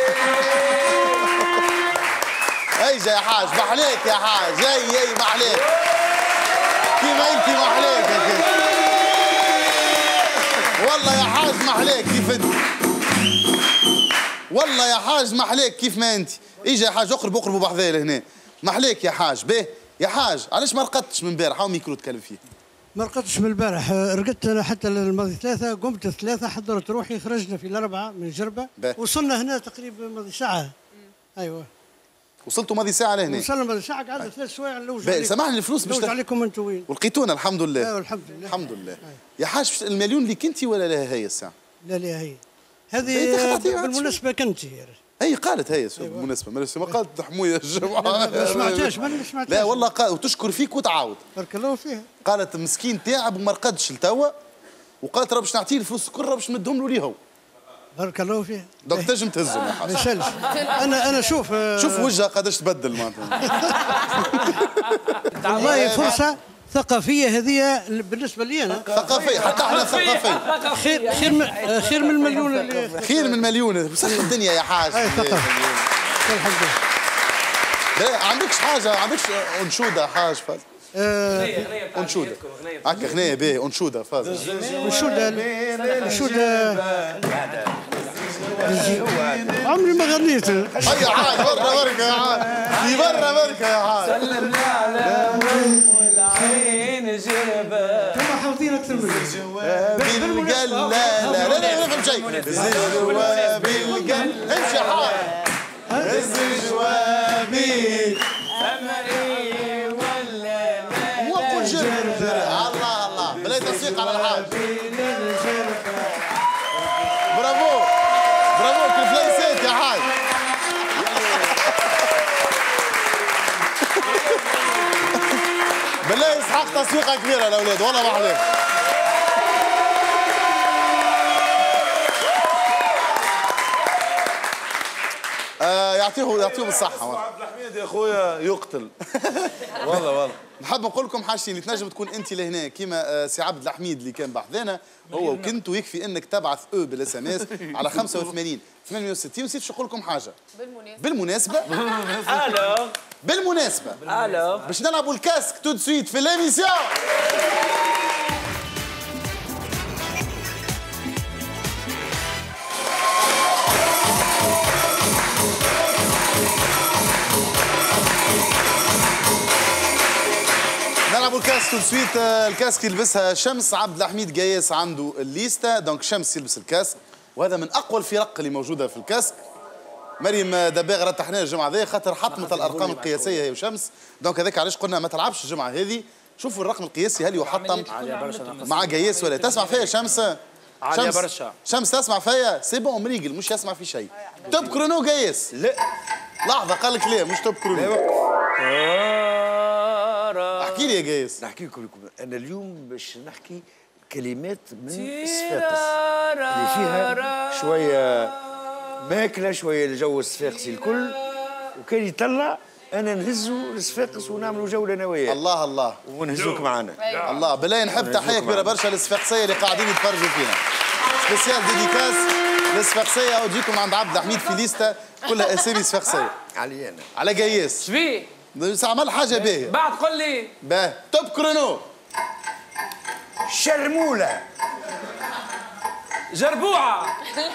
عيشه يا حاج، محليك يا حاج، جاي جاي محليك. كيما انت محليك يا كيف. والله يا حاج محليك كيف انت. والله يا حاج محليك كيف ما انت. اجا يا حاج اقرب اقربوا بحذايا لهنا. محليك يا حاج. باهي يا حاج علاش ما رقدتش من امبارح؟ هاو ميكرو تكلم فيه. ما رقدتش من البارح، رقدت انا حتى الماضي ثلاثة، قمت الثلاثة حضرت روحي، خرجنا في الأربعة من جربة، وصلنا هنا تقريبا ماضي ساعة. أيوه. وصلتوا ماضي ساعة لهنا؟ وصلنا ماضي ساعة، قعدنا ثلاث سوايع نلوج عليكم. سامحني الفلوس باش نلوج عليكم أنتم وين؟ ولقيتونا الحمد لله. أيوه الحمد لله. الحمد لله. أيوه. يا حاج المليون اللي كنتي ولا لا هي الساعة؟ لا لا هي. هذه بالمناسبة كنتي. اي قالت هي بالمناسبه ما قالت حمويه الجمعه. ما سمعتهاش ما سمعتهاش. لا والله قال وتشكر فيك وتعاود. بارك الله فيها. قالت مسكين تعب وما رقدش لتوا، وقالت راه باش نعطيه الفلوس الكل راه باش نمدهم له ليهم. بارك الله فيها. دونك تنجم تهزهم يا حاج. ما يسالش. انا انا شوف شوف وجهها قداش تبدل معناتها. والله فرصه ثقافيه هذه بالنسبه لي انا. ثقافيه حتى احنا ثقافيه. خير خير من خير من المليون اللي خير من مليون بصح الدنيا يا حاج. الحمد لله. لا عندكش حاجه عندكش انشوده حاج فاز. انشوده هكا غنيه باهي انشوده فاز. انشوده انشوده عمري ما غنيت. هيا عاد برا بركه يا عاد في برا بركه يا عاد. سلمنا على والعين جربه كما حافظين اكثر مني. بالقل لا لا لا لا نفهم شيء. الزجوة بالقل امشي يا حاد. الزجوة بي أمري ولا وقل جرب. الله الله بلاي تصفيق على الحاج. برافو برافو كل فليسات يا حاج. بالله يسحق تصفيقه كبيره الاولاد والله ما عليك. آه يعطيه يعطيه بالصحه. عبد الحميد يا خويا يقتل. والله والله نحب نقول لكم حاجتين اللي تنجم تكون انت لهنا كيما سي عبد الحميد اللي كان بحذانا هو وكنت، ويكفي انك تبعث او بالاس ام اس على خمسة وثمانين ثمانية وستين. ونسيت شو نقول لكم حاجه بالمناسبه. بالمناسبه الو بالمناسبه الو باش نلعبوا الكاسك تو دو سويت في ليميسيون. نلعبوا الكاسك تو سويت. الكاسك يلبسها شمس، عبد الحميد قياس عنده الليستا، دونك شمس يلبس الكاسك، وهذا من اقوى الفرق اللي موجوده في الكاسك. مريم دباغ رتحناها الجمعه هذه خاطر حطمت الارقام القياسيه هي وشمس، دونك هذاك علاش قلنا ما تلعبش الجمعه هذه. شوفوا الرقم القياسي هل يحطم مع قياس ولا. تسمع فيا شمس؟ عالية برشا. شمس تسمع فيا؟ سي بون مريقل مش يسمع في شيء. توب كرونو قياس. لا لحظه قال لك لا مش توب كرونو. احكي لي يا قيس. نحكي لكم انا اليوم باش نحكي كلمات من الصفاقس اللي فيها شويه ماكله شويه الجو الصفاقسي الكل، وكان يطلع انا نهزوا الصفاقس ونعملوا جوله انا وياه. الله الله ونهزوك معنا. الله بالله نحب تحيه كبيره برشا للصفاقسيه اللي قاعدين يتفرجوا فينا. سبيسيال ديديكاس للصفاقسيه وتجيكم عند عبد الحميد في ليستا كلها اسامي صفاقسيه. علي انا على قياس. شبيه؟ عمل حاجه باهيه. بعد قل لي. باه توب كرونو. شرموله. جربوعه.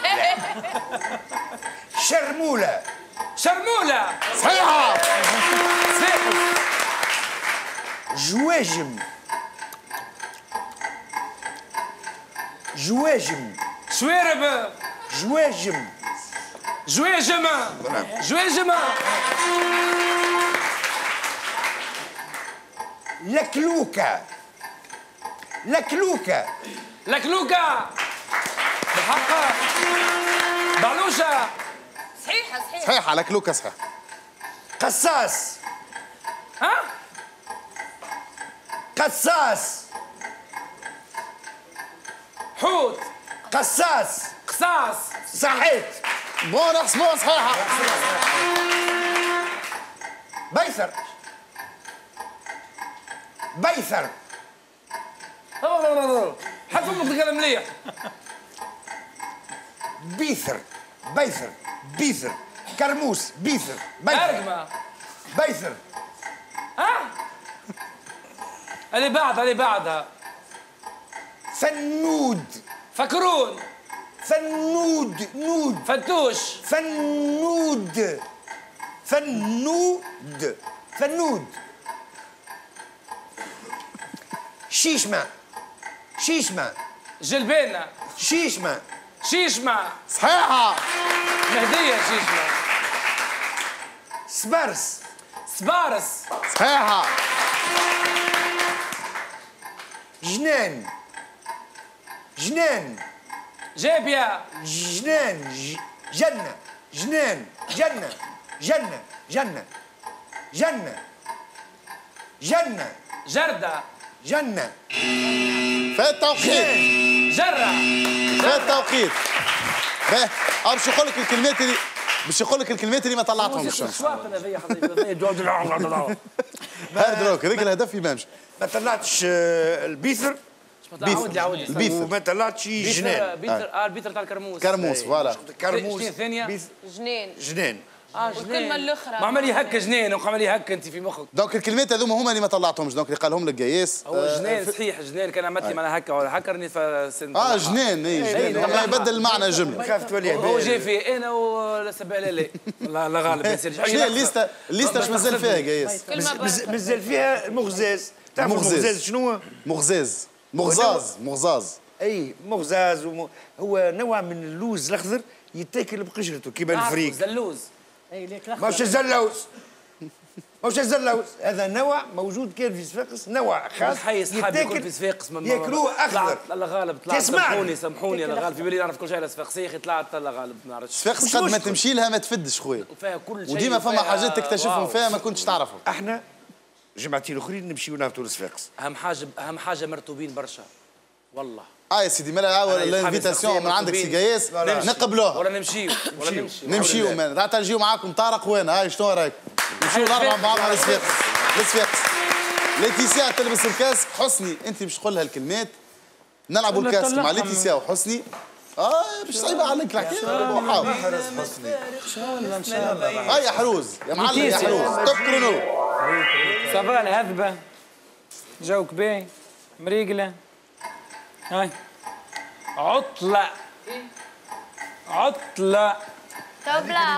شرموله. شرموله. صحيحه. صحيح. جواجم. جواجم. شوارب. جواجم. جواجم. جواجم. لكلوكة. لكلوكة. لكلوكة. بحق. بعلوشة. صحيحة صحيحة. صحيحة لكلوكة صحيح. قصاص. ها؟ قصاص. حوت. قصاص. قصاص. صحيت. بونص بونص صحيحة. بيثر. بيثر. حط فمك تتكلم مليح. بيثر. بيثر. بيثر. كرموس. بيثر. بيثر. بيثر. ها؟ اللي بعدها اللي بعدها. فنود. فكرون. فنود. نود. فتوش. فنود. فنود. فنود. شيشمة. شيشمة. جلبانة. شيشمة. شيشمة. صحيحة. مهدية شيشمة. سبارس. سبارس. صحيحة. جنان. جنان. جابية. جنان. ج... جنة. جنان. جنة. جنة. جنة. جنة. جنة. جردة. جنة. فات توقيت. جرة. فات توقيت. باهي باش يقول لك الكلمات اللي باش يقول لك الكلمات اللي ما طلعتهمش. هارد روك هذيك الهدف يمامش. ما طلعتش البيثر. عاود لي عاود لي البيثر. وما طلعتش جنان. بيثر اه البيثر تاع الكرموس. كرموس فوالا. كرموس. شنو الثانية؟ جنان. جنان. اه جنان. والكلمة الأخرى. ما عمل لي هكا جنان وعمل لي هكا انت في مخك. دونك الكلمات هذوما هما اللي ما طلعتهمش دونك اللي قالهم لك قياس. هو جنان صحيح جنان كان عملت لي معناها هكا ولا هكا راني اه جنان اي جنان ما يبدل المعنى جمله. خاف تولي هو جاي في انا ولا سبع لا لا لا غالب ياسر. شنو الليسته الليسته اش مازال فيها قياس؟ مازال فيها مغزاز. تعرف مغزاز شنو هو؟ مغزاز مغزاز مغزاز اي مغزاز وم... هو نوع من اللوز الاخضر يتاكل بقشرته كيما الفريك. زلوز. ماهوش الزلوز. ماهوش الزلوز، هذا نوع موجود كان في صفاقس، نوع خاص حي صحابي ياكل في صفاقس ياكلوه اخضر. الله غالب طلعت سامحوني سامحوني الله غالب في بالي نعرف كل شيء على صفاقس يا اخي طلعت الله غالب ما نعرفش. صفاقس قد ما تمشي لها ما تفدش خويا. وفيها كل شيء وديما فما حاجات تكتشفهم فيها ما كنتش تعرفهم. احنا جماعتين اخرين نمشيو نهبطوا لصفاقس. اهم حاجه اهم حاجه مرتوبين برشا والله. اه يا سيدي مالا الانفيتاسيون من عندك سي قياس نقبلوها ولا نمشيو ولا نمشيو نمشيو مان راح نجيو معاكم طارق وين هاي شنو رايك؟ نمشيو الاربعه مع بعض لصفاقس لصفاقس. ليتيسيا تلبس الكاسك حسني انت باش تقول لها الكلمات نلعبوا الكاسك مع ليتيسيا وحسني. اه باش صعيبه عليك الحكايه حاول. محرز حسني ان شاء الله ان شاء الله. هاي يا حروز يا معلم يا حروز تفكروا صبراني هذبه جوك باهي مريقله. هاي عطلة عطلة طبلة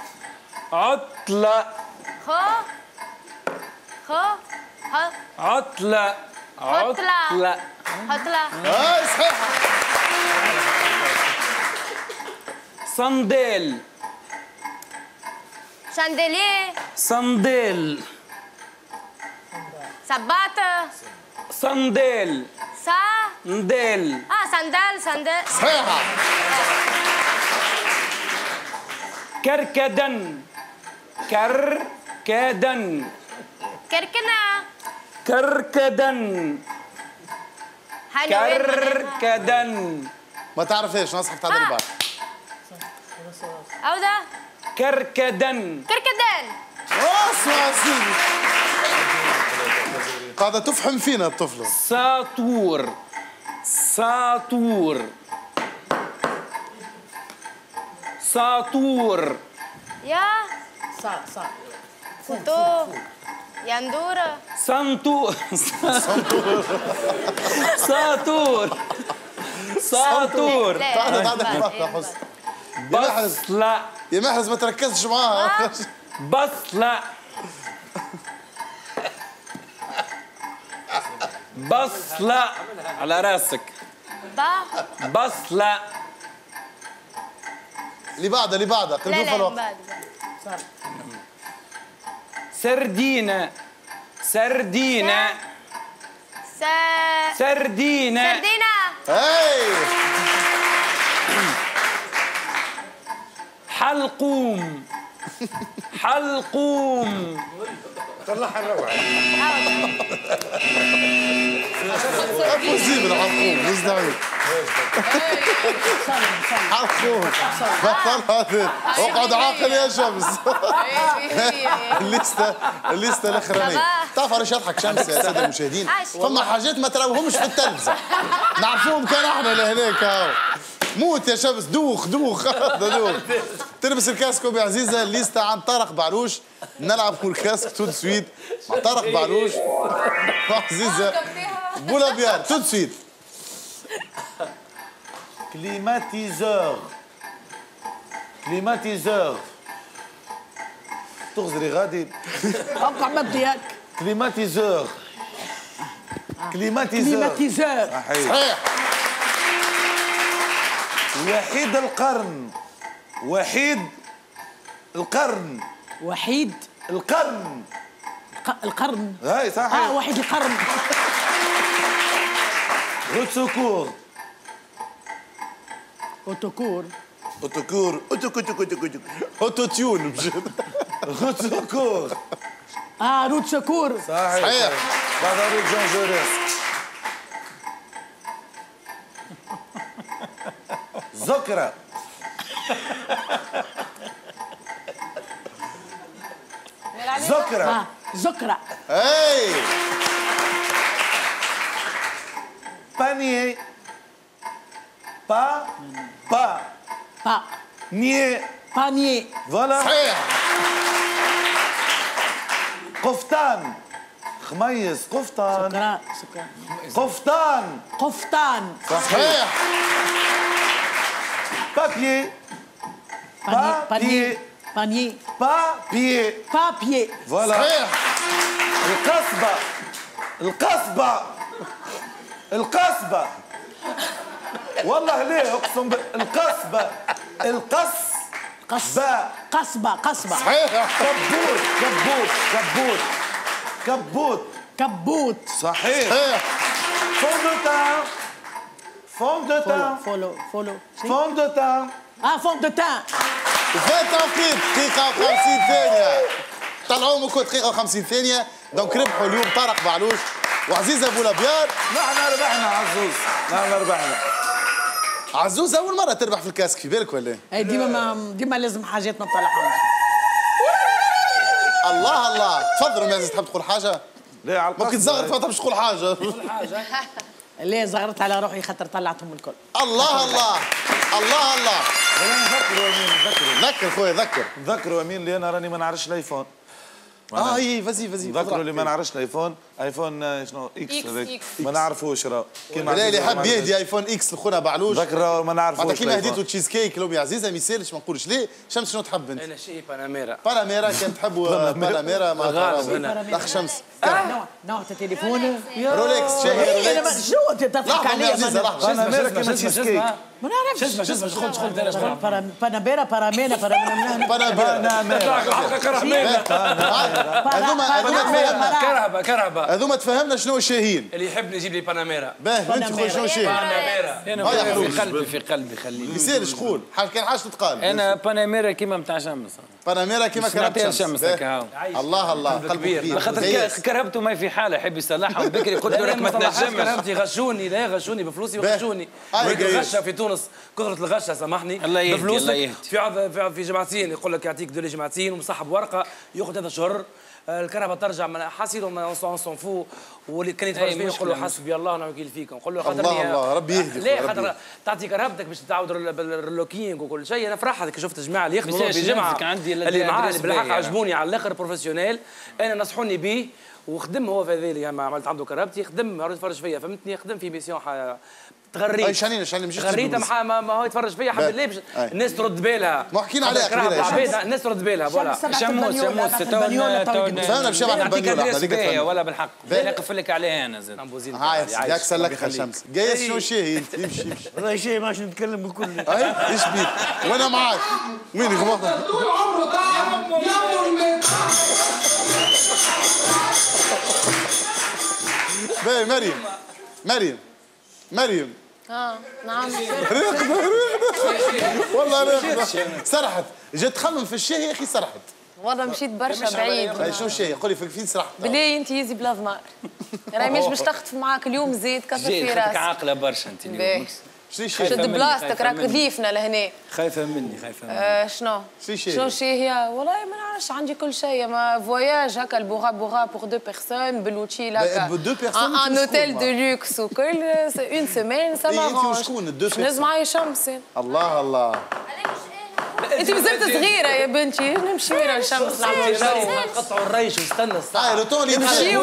عطلة خو خو عطلة عطلة عطلة هاي صحيحة. صنديل شانديليه صنديل سباطة صنديل صا نديل اه صندال صندال صحيحة. كركدن كركدن كركنا كركدن كركدن ما تعرفهاش نصحك تعدل بعض. او ده كركدن كركدن اسمع سيدي قاعدة تفهم فينا الطفلة. ساطور ساطور ساطور يا صا صا فوتو يندورة سنتور ساطور ساطور تعال تعال يا حسن. بصلة يا محرز ما تركزش معاها. بصلة بصلة على راسك بصلة. اللي بعدها اللي بعدها قلبوا في الوقت. سردينة. سردينة. سردينة. سردينة. هاي. حلقوم. حلقوم. طلعها الروعة. امبوسيبل حلقوم مستحيل. حلقوم بطل اقعد عاقل يا شمس. الليسته الليسته الاخرانيه. تعرف علاش يضحك شمس يا ساده المشاهدين؟ فما حاجات ما تراوهمش في التلفزه نعرفوهم كان احنا لهناك هاو. موت يا شمس دوخ دوخ دوخ. تلبس الكاسكو بعزيزه الليسته عن طارق بعلوش. نلعب كل كاسك تو سويت مع طارق بعلوش عزيزه بولا بيار تو سويت. كليماتيزور. كليماتيزور. تغزري غادي. ابقى مبديك. كليماتيزور. كليماتيزور. كليماتيزور. صحيح. وحيد القرن. وحيد القرن. وحيد القرن. القرن. هاي صحيح. اه وحيد القرن. روت سوكور. اوتوكور. اوتوكور. اوتوكور. اوتو تيون. روت سوكور. اه روت سكور. صحيح. صحيح. بعد روت جون جوريس. زكرة. زكرة. آه. زكرة. اي. بانيي. با با با ني بانيي. فوالا. صحيح. قفطان. خميس. قفطان. سكران. سكران. قفطان. قفطان. صحيح. بابيي. بانيي. بانيي. بابيي. بابيي. فوالا. صحيح. القصبة. القصبة. القصبة. والله ليه اقسم بالقصبة. القص قصبة. قصبة. قصبة. صحيح. كبوت. كبوت. كبوت. كبوت. كبوت. صحيح. صحيح. فون دو تان. فون دو تان. فولو فولو. فون دو تان. اه فون دو تان. وفات توقيت دقيقة وخمسين ثانية. طلعوا مكو دقيقة وخمسين ثانية. دونك ربحوا اليوم طارق بعلوش وعزيزة بولا بيار. نحن ربحنا عزوز. نحن ربحنا. عزوز أول مرة تربح في الكاسك في بالك ولا؟ اي ديما ما ديما لازم حاجات ما نطلعهمش. الله الله تفضلوا يا عزيز تحب تقول حاجة؟ لا على ممكن تزغرت ما تحبش تقول حاجة. ليه زغرت على روحي خاطر طلعتهم الكل. الله الله الله الله. نذكروا امين نذكروا. ذكر خويا ذكر. نذكروا امين اللي انا راني ما نعرفش الايفون. اه اي فازي فازي. نذكروا اللي ما نعرفش الايفون. ايفون شنو اكس هذاك ما نعرفوش راه. كيما اللي يحب يهدي ايفون اكس لخونا بعلوش. ذكر ما نعرفوش. معناتها كيما هديتو تشيز كيك لومي عزيزه ما يسالش ما نقولش ليه. شمس شنو تحب انت؟ انا شيء باناميرا. باناميرا كان تحبوا باناميرا مع الاخ شمس. نوع نوع تليفون. رولكس شاهي رولكس. شنو انت تضحك عليا؟ باناميرا كيما تشيز كيك. ما نعرفش. شو اسمه شو اسمه شغل شغل ثاني شغل. باناميرا بارامينا بارامينا. باناميرا. هذوما هذوما كرهبه كرهبه. هذوما تفهمنا شنو شاهين. اللي يحبني يجيب لي باناميرا. باهي انت خويا شنو شاهين؟ باناميرا. في قلبي في قلبي خليني. ما يسالش قول حاجه كان حاجه تتقال. انا باناميرا كيما نتاع شمس. باناميرا كيما كرهبت شمس. الله الله قلب كبير. خاطر كرهبته ما في حاله يحب يصلحها بكري قلت له راك ما تنجمش. كرهبتي غشوني لا غشوني بفلوسي وغشوني. الغشه في تونس كثرة الغشه سامحني. الله يهدي الله يهدي. في في جماعتين يقول لك يعطيك دولي جماعتين ومصاحب ورقه ياخذ هذا شهر. الكهرباء ترجع من حاسيرهم اون سون فو واللي كان يتفرج فيه يقول له حسبي الله ونعم الوكيل فيكم. نقول له خاطر الله الله ربي يهديك. ليه خاطر تعطي كهربتك باش تعاود بالريلوكينغ وكل شيء. انا فرحت كي شفت جماعه اللي يخدموا في جماعه اللي معاه بالحق عجبوني على الاخر بروفيسيونيل. انا نصحوني به وخدم هو في هذه يعني عملت عنده كرابتي خدم عرض يتفرج فيا فهمتني خدم في ميسيون تغريت اي شانين شانين مشيت تغريت ما, ما هو يتفرج فيا حب اللي الناس ترد بالها ما حكينا عليها قبيله الناس ترد بالها فوالا شموس شموس فانا باش نعطيك هذيك ولا بالحق نقف لك عليها انا زاد هاي ياك سلكها الشمس قيس شو شيء انت يمشي يمشي والله شيء ماش نتكلم بكل اي ايش بيك وانا معاك وين غبطه طول عمره تعب يوم باهي مريم مريم مريم اه نعم رقبه رقبه والله رقبه سرحت جات تخمم في الشاي يا اخي سرحت والله مشيت برشا بعيد اي شو الشاي قولي فين سرحت بلي انت يزي بلا ضمار راهي مش باش تخطف معاك اليوم زيد كثر في راسك جيتك عاقله برشا انت اليوم شد بلاصتك راك ضيفنا لهنا خايفه مني خايفه مني آه شنو شنو شي هي والله ما نعرفش عندي كل شيء ما فواياج هكا البوغا بوغا بور دو بيرسون بالوتشيل هكا دو بيرسون ان اوتيل دو لوكس وكل اون سيمين سا مارونج شكون دو بيرسون نجم معايا شمس الله الله انت مازلت صغيره يا بنتي نمشي ورا الشمس نعملوا جو نقطعوا الريش ونستنى الساعه هاي روتوني نمشيو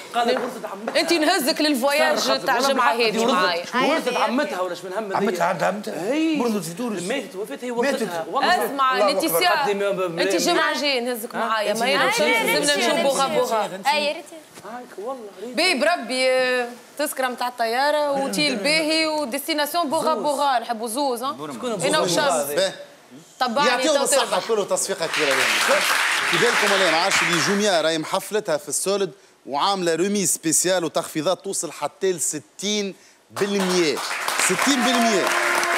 انت نهزك للفواياج تاع الجمعه هذه معايا ورثت عمتها ولا من هم عمتها عندها عمتها مرضت في تونس ماتت وفات هي ورثتها والله اسمع ليتيسيا انت جمعه جاي نهزك معايا ما ينفعش لازمنا نشوف بوغا بوغا اي ريت هاك والله بي بربي تذكره نتاع الطياره وتيل باهي وديستيناسيون بوغا بوغا نحبوا زوز انا وشمس طبعني يعطيهم الصحة كله تصفيقة كبيرة لهم. في بالكم ولا ما عادش اللي جوميا راهي محفلتها في السولد وعاملة روميز سبيسيال وتخفيضات توصل حتى ل ستين بالمئة ستين بالمئة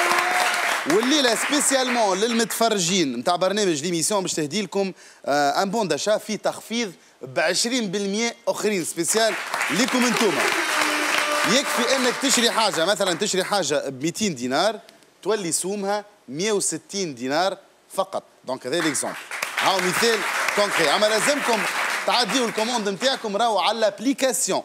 والليلة سبيسيالمون للمتفرجين نتاع برنامج ليميسيون باش تهدي لكم آه ان بون داشا في تخفيض ب عشرين بالمئة اخرين سبيسيال ليكم انتوما. يكفي انك تشري حاجة مثلا تشري حاجة ب مئتين دينار تولي سومها مئة وستين دينار فقط. دونك هذا ليكزومبل هاو مثال كونكري. اما لازمكم تعديوا الكوموند نتاعكم راهو على الابليكاسيون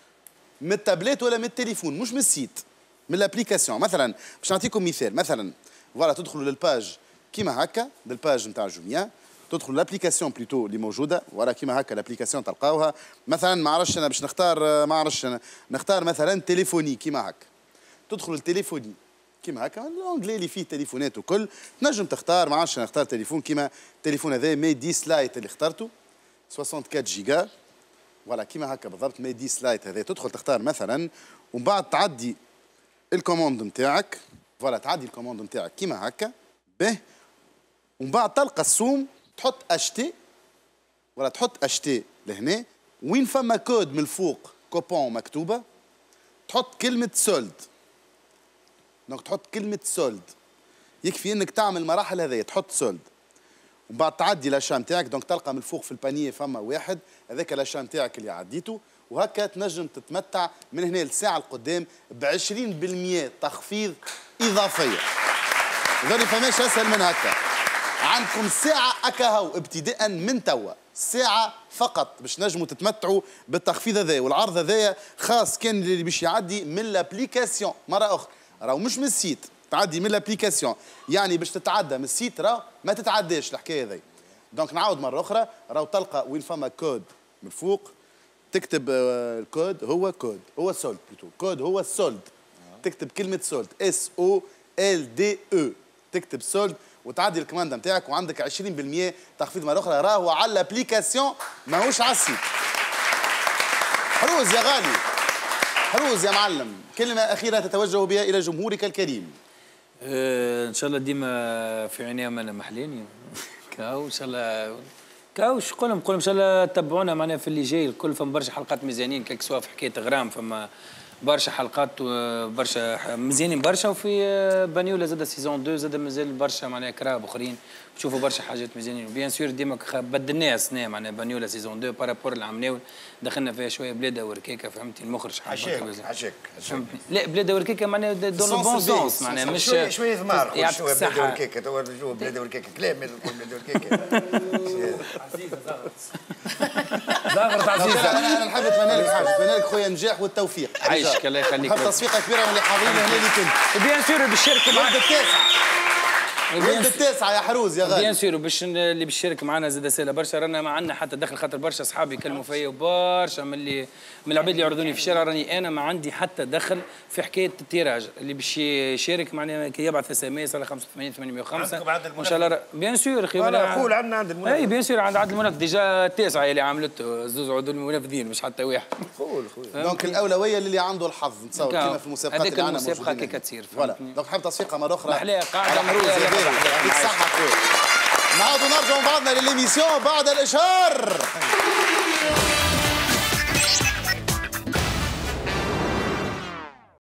من التابلت ولا من التليفون مش من السيت من الابليكاسيون. مثلا باش نعطيكم مثال مثلا فوالا تدخلوا للباج كيما هكا للباج نتاع جوميا تدخلوا لابليكاسيون بلوتو اللي موجوده ولا كيما هكا الابليكاسيون تلقاوها مثلا ما عرفش انا باش نختار ما عرفش انا نختار مثلا تليفوني كيما هكا تدخلوا التليفوني كيما هكا الانجلي اللي فيه تليفونات وكل تنجم تختار ما عادش نختار تليفون كيما التليفون هذا مي عشرة لايت اللي اخترته أربعة وستين جيجا فوالا كيما هكا بالضبط مي عشرة لايت هذا تدخل تختار مثلا ومن بعد تعدي الكوموند نتاعك فوالا تعدي الكوموند نتاعك كيما هكا به ومن بعد تلقى السوم تحط اشتي ولا تحط اشتي لهنا وين فما كود من الفوق كوبون مكتوبه تحط كلمه سولد دونك تحط كلمة سولد يكفي انك تعمل مراحل هذيا تحط سولد ومن بعد تعدي لاشا نتاعك دونك تلقى من الفوق في البانيه فما واحد هذاك لاشا نتاعك اللي عديته وهكا تنجم تتمتع من هنا لساعة القدام ب عشرين بالمئة تخفيض إضافية. ظني فماش أسهل من هكا عندكم ساعة أكاهو ابتداء من توا ساعة فقط باش نجموا تتمتعوا بالتخفيض هذايا والعرض هذايا خاص كان اللي باش يعدي من الابليكاسيون مرة أخرى راهو مش من السيت تعدي من الابليكاسيون يعني باش تتعدى من السيت راهو ما تتعداش الحكايه هذي. دونك نعاود مره اخرى راهو تلقى وين فما كود من فوق تكتب الكود هو كود هو سولد بلوتو كود هو سولد تكتب كلمه سولد اس او ال دي او تكتب سولد وتعدي الكمانده نتاعك وعندك عشرين بالمئة تخفيض مره اخرى راهو على الابليكاسيون ماهوش على السيت. حروز يا غالي حروز يا معلم كلمة أخيرة تتوجه بها إلى جمهورك الكريم. أه إن شاء الله ديما في عينيهم أنا محلين كاو إن شاء الله كاو شو نقول لهم نقول إن شاء الله تبعونا معنا في اللي جاي الكل فما برشا حلقات ميزانين كيك سوا في حكاية غرام فما برشا حلقات وبرشا مزيانين برشا وفي بانيولا زاد سيزون اثنين زاد مازال برشا معناها كراب اخرين تشوفوا برشا حاجات مزيانين وبيان سور ديما بدلناها السنه معناها بانيولا سيزون اثنين بارابور اللي عملناو دخلنا فيها شويه بلاده وركيكه فهمتي المخرج حاشاك حاشاك لا بلاده وركيكه معناها دون لو بون سونس معناها مش شويه شويه ثمار شويه بلاده وركيكه توا نجوا بلاده وركيكه كلام لازم تكون بلاده وركيكه عزيزه زغرت زغرت عزيزه انا نحب نتمنى لك حاجه نتمنى لك خويا النجاح والتوفيق عايشك الله يخليك تصفيقه كبيره من اللي حاضرين هنا اللي كنت وبيان سور بالشركه التاسع ولد التاسعه يا حروز يا غالي. بيان سور باش اللي باش يشارك معنا زاد سهله برشا، رانا ما عندنا حتى دخل، خاطر برشا اصحابي يكلموا فيا وبرشا من اللي من العباد اللي يعرضوني في الشارع، راني انا ما عندي حتى دخل في حكايه التيراج. اللي باش يشارك معناها كي يبعث اس ام اس على خمسة وثمانين ثمانمائة وخمسة ان شاء الله. بيان سور اخي انا نقول عندنا عند المنافذ. اي بيان سور عند عند المنافذ ديجا التاسعه اللي عملته زوز عدول المنافذين مش حتى واحد. قول خويا. دونك الاولويه للي عنده الحظ نتصور كيما في المسابقات اللي عندنا موجودين. المسابقه كي تصير فوالا. دونك نحب تصفيقه مره اخرى. محلاه قاعده مروز يعطيك الصحه خويا. نعاودوا نرجعوا بعضنا للإيميسيون بعد الإشهار.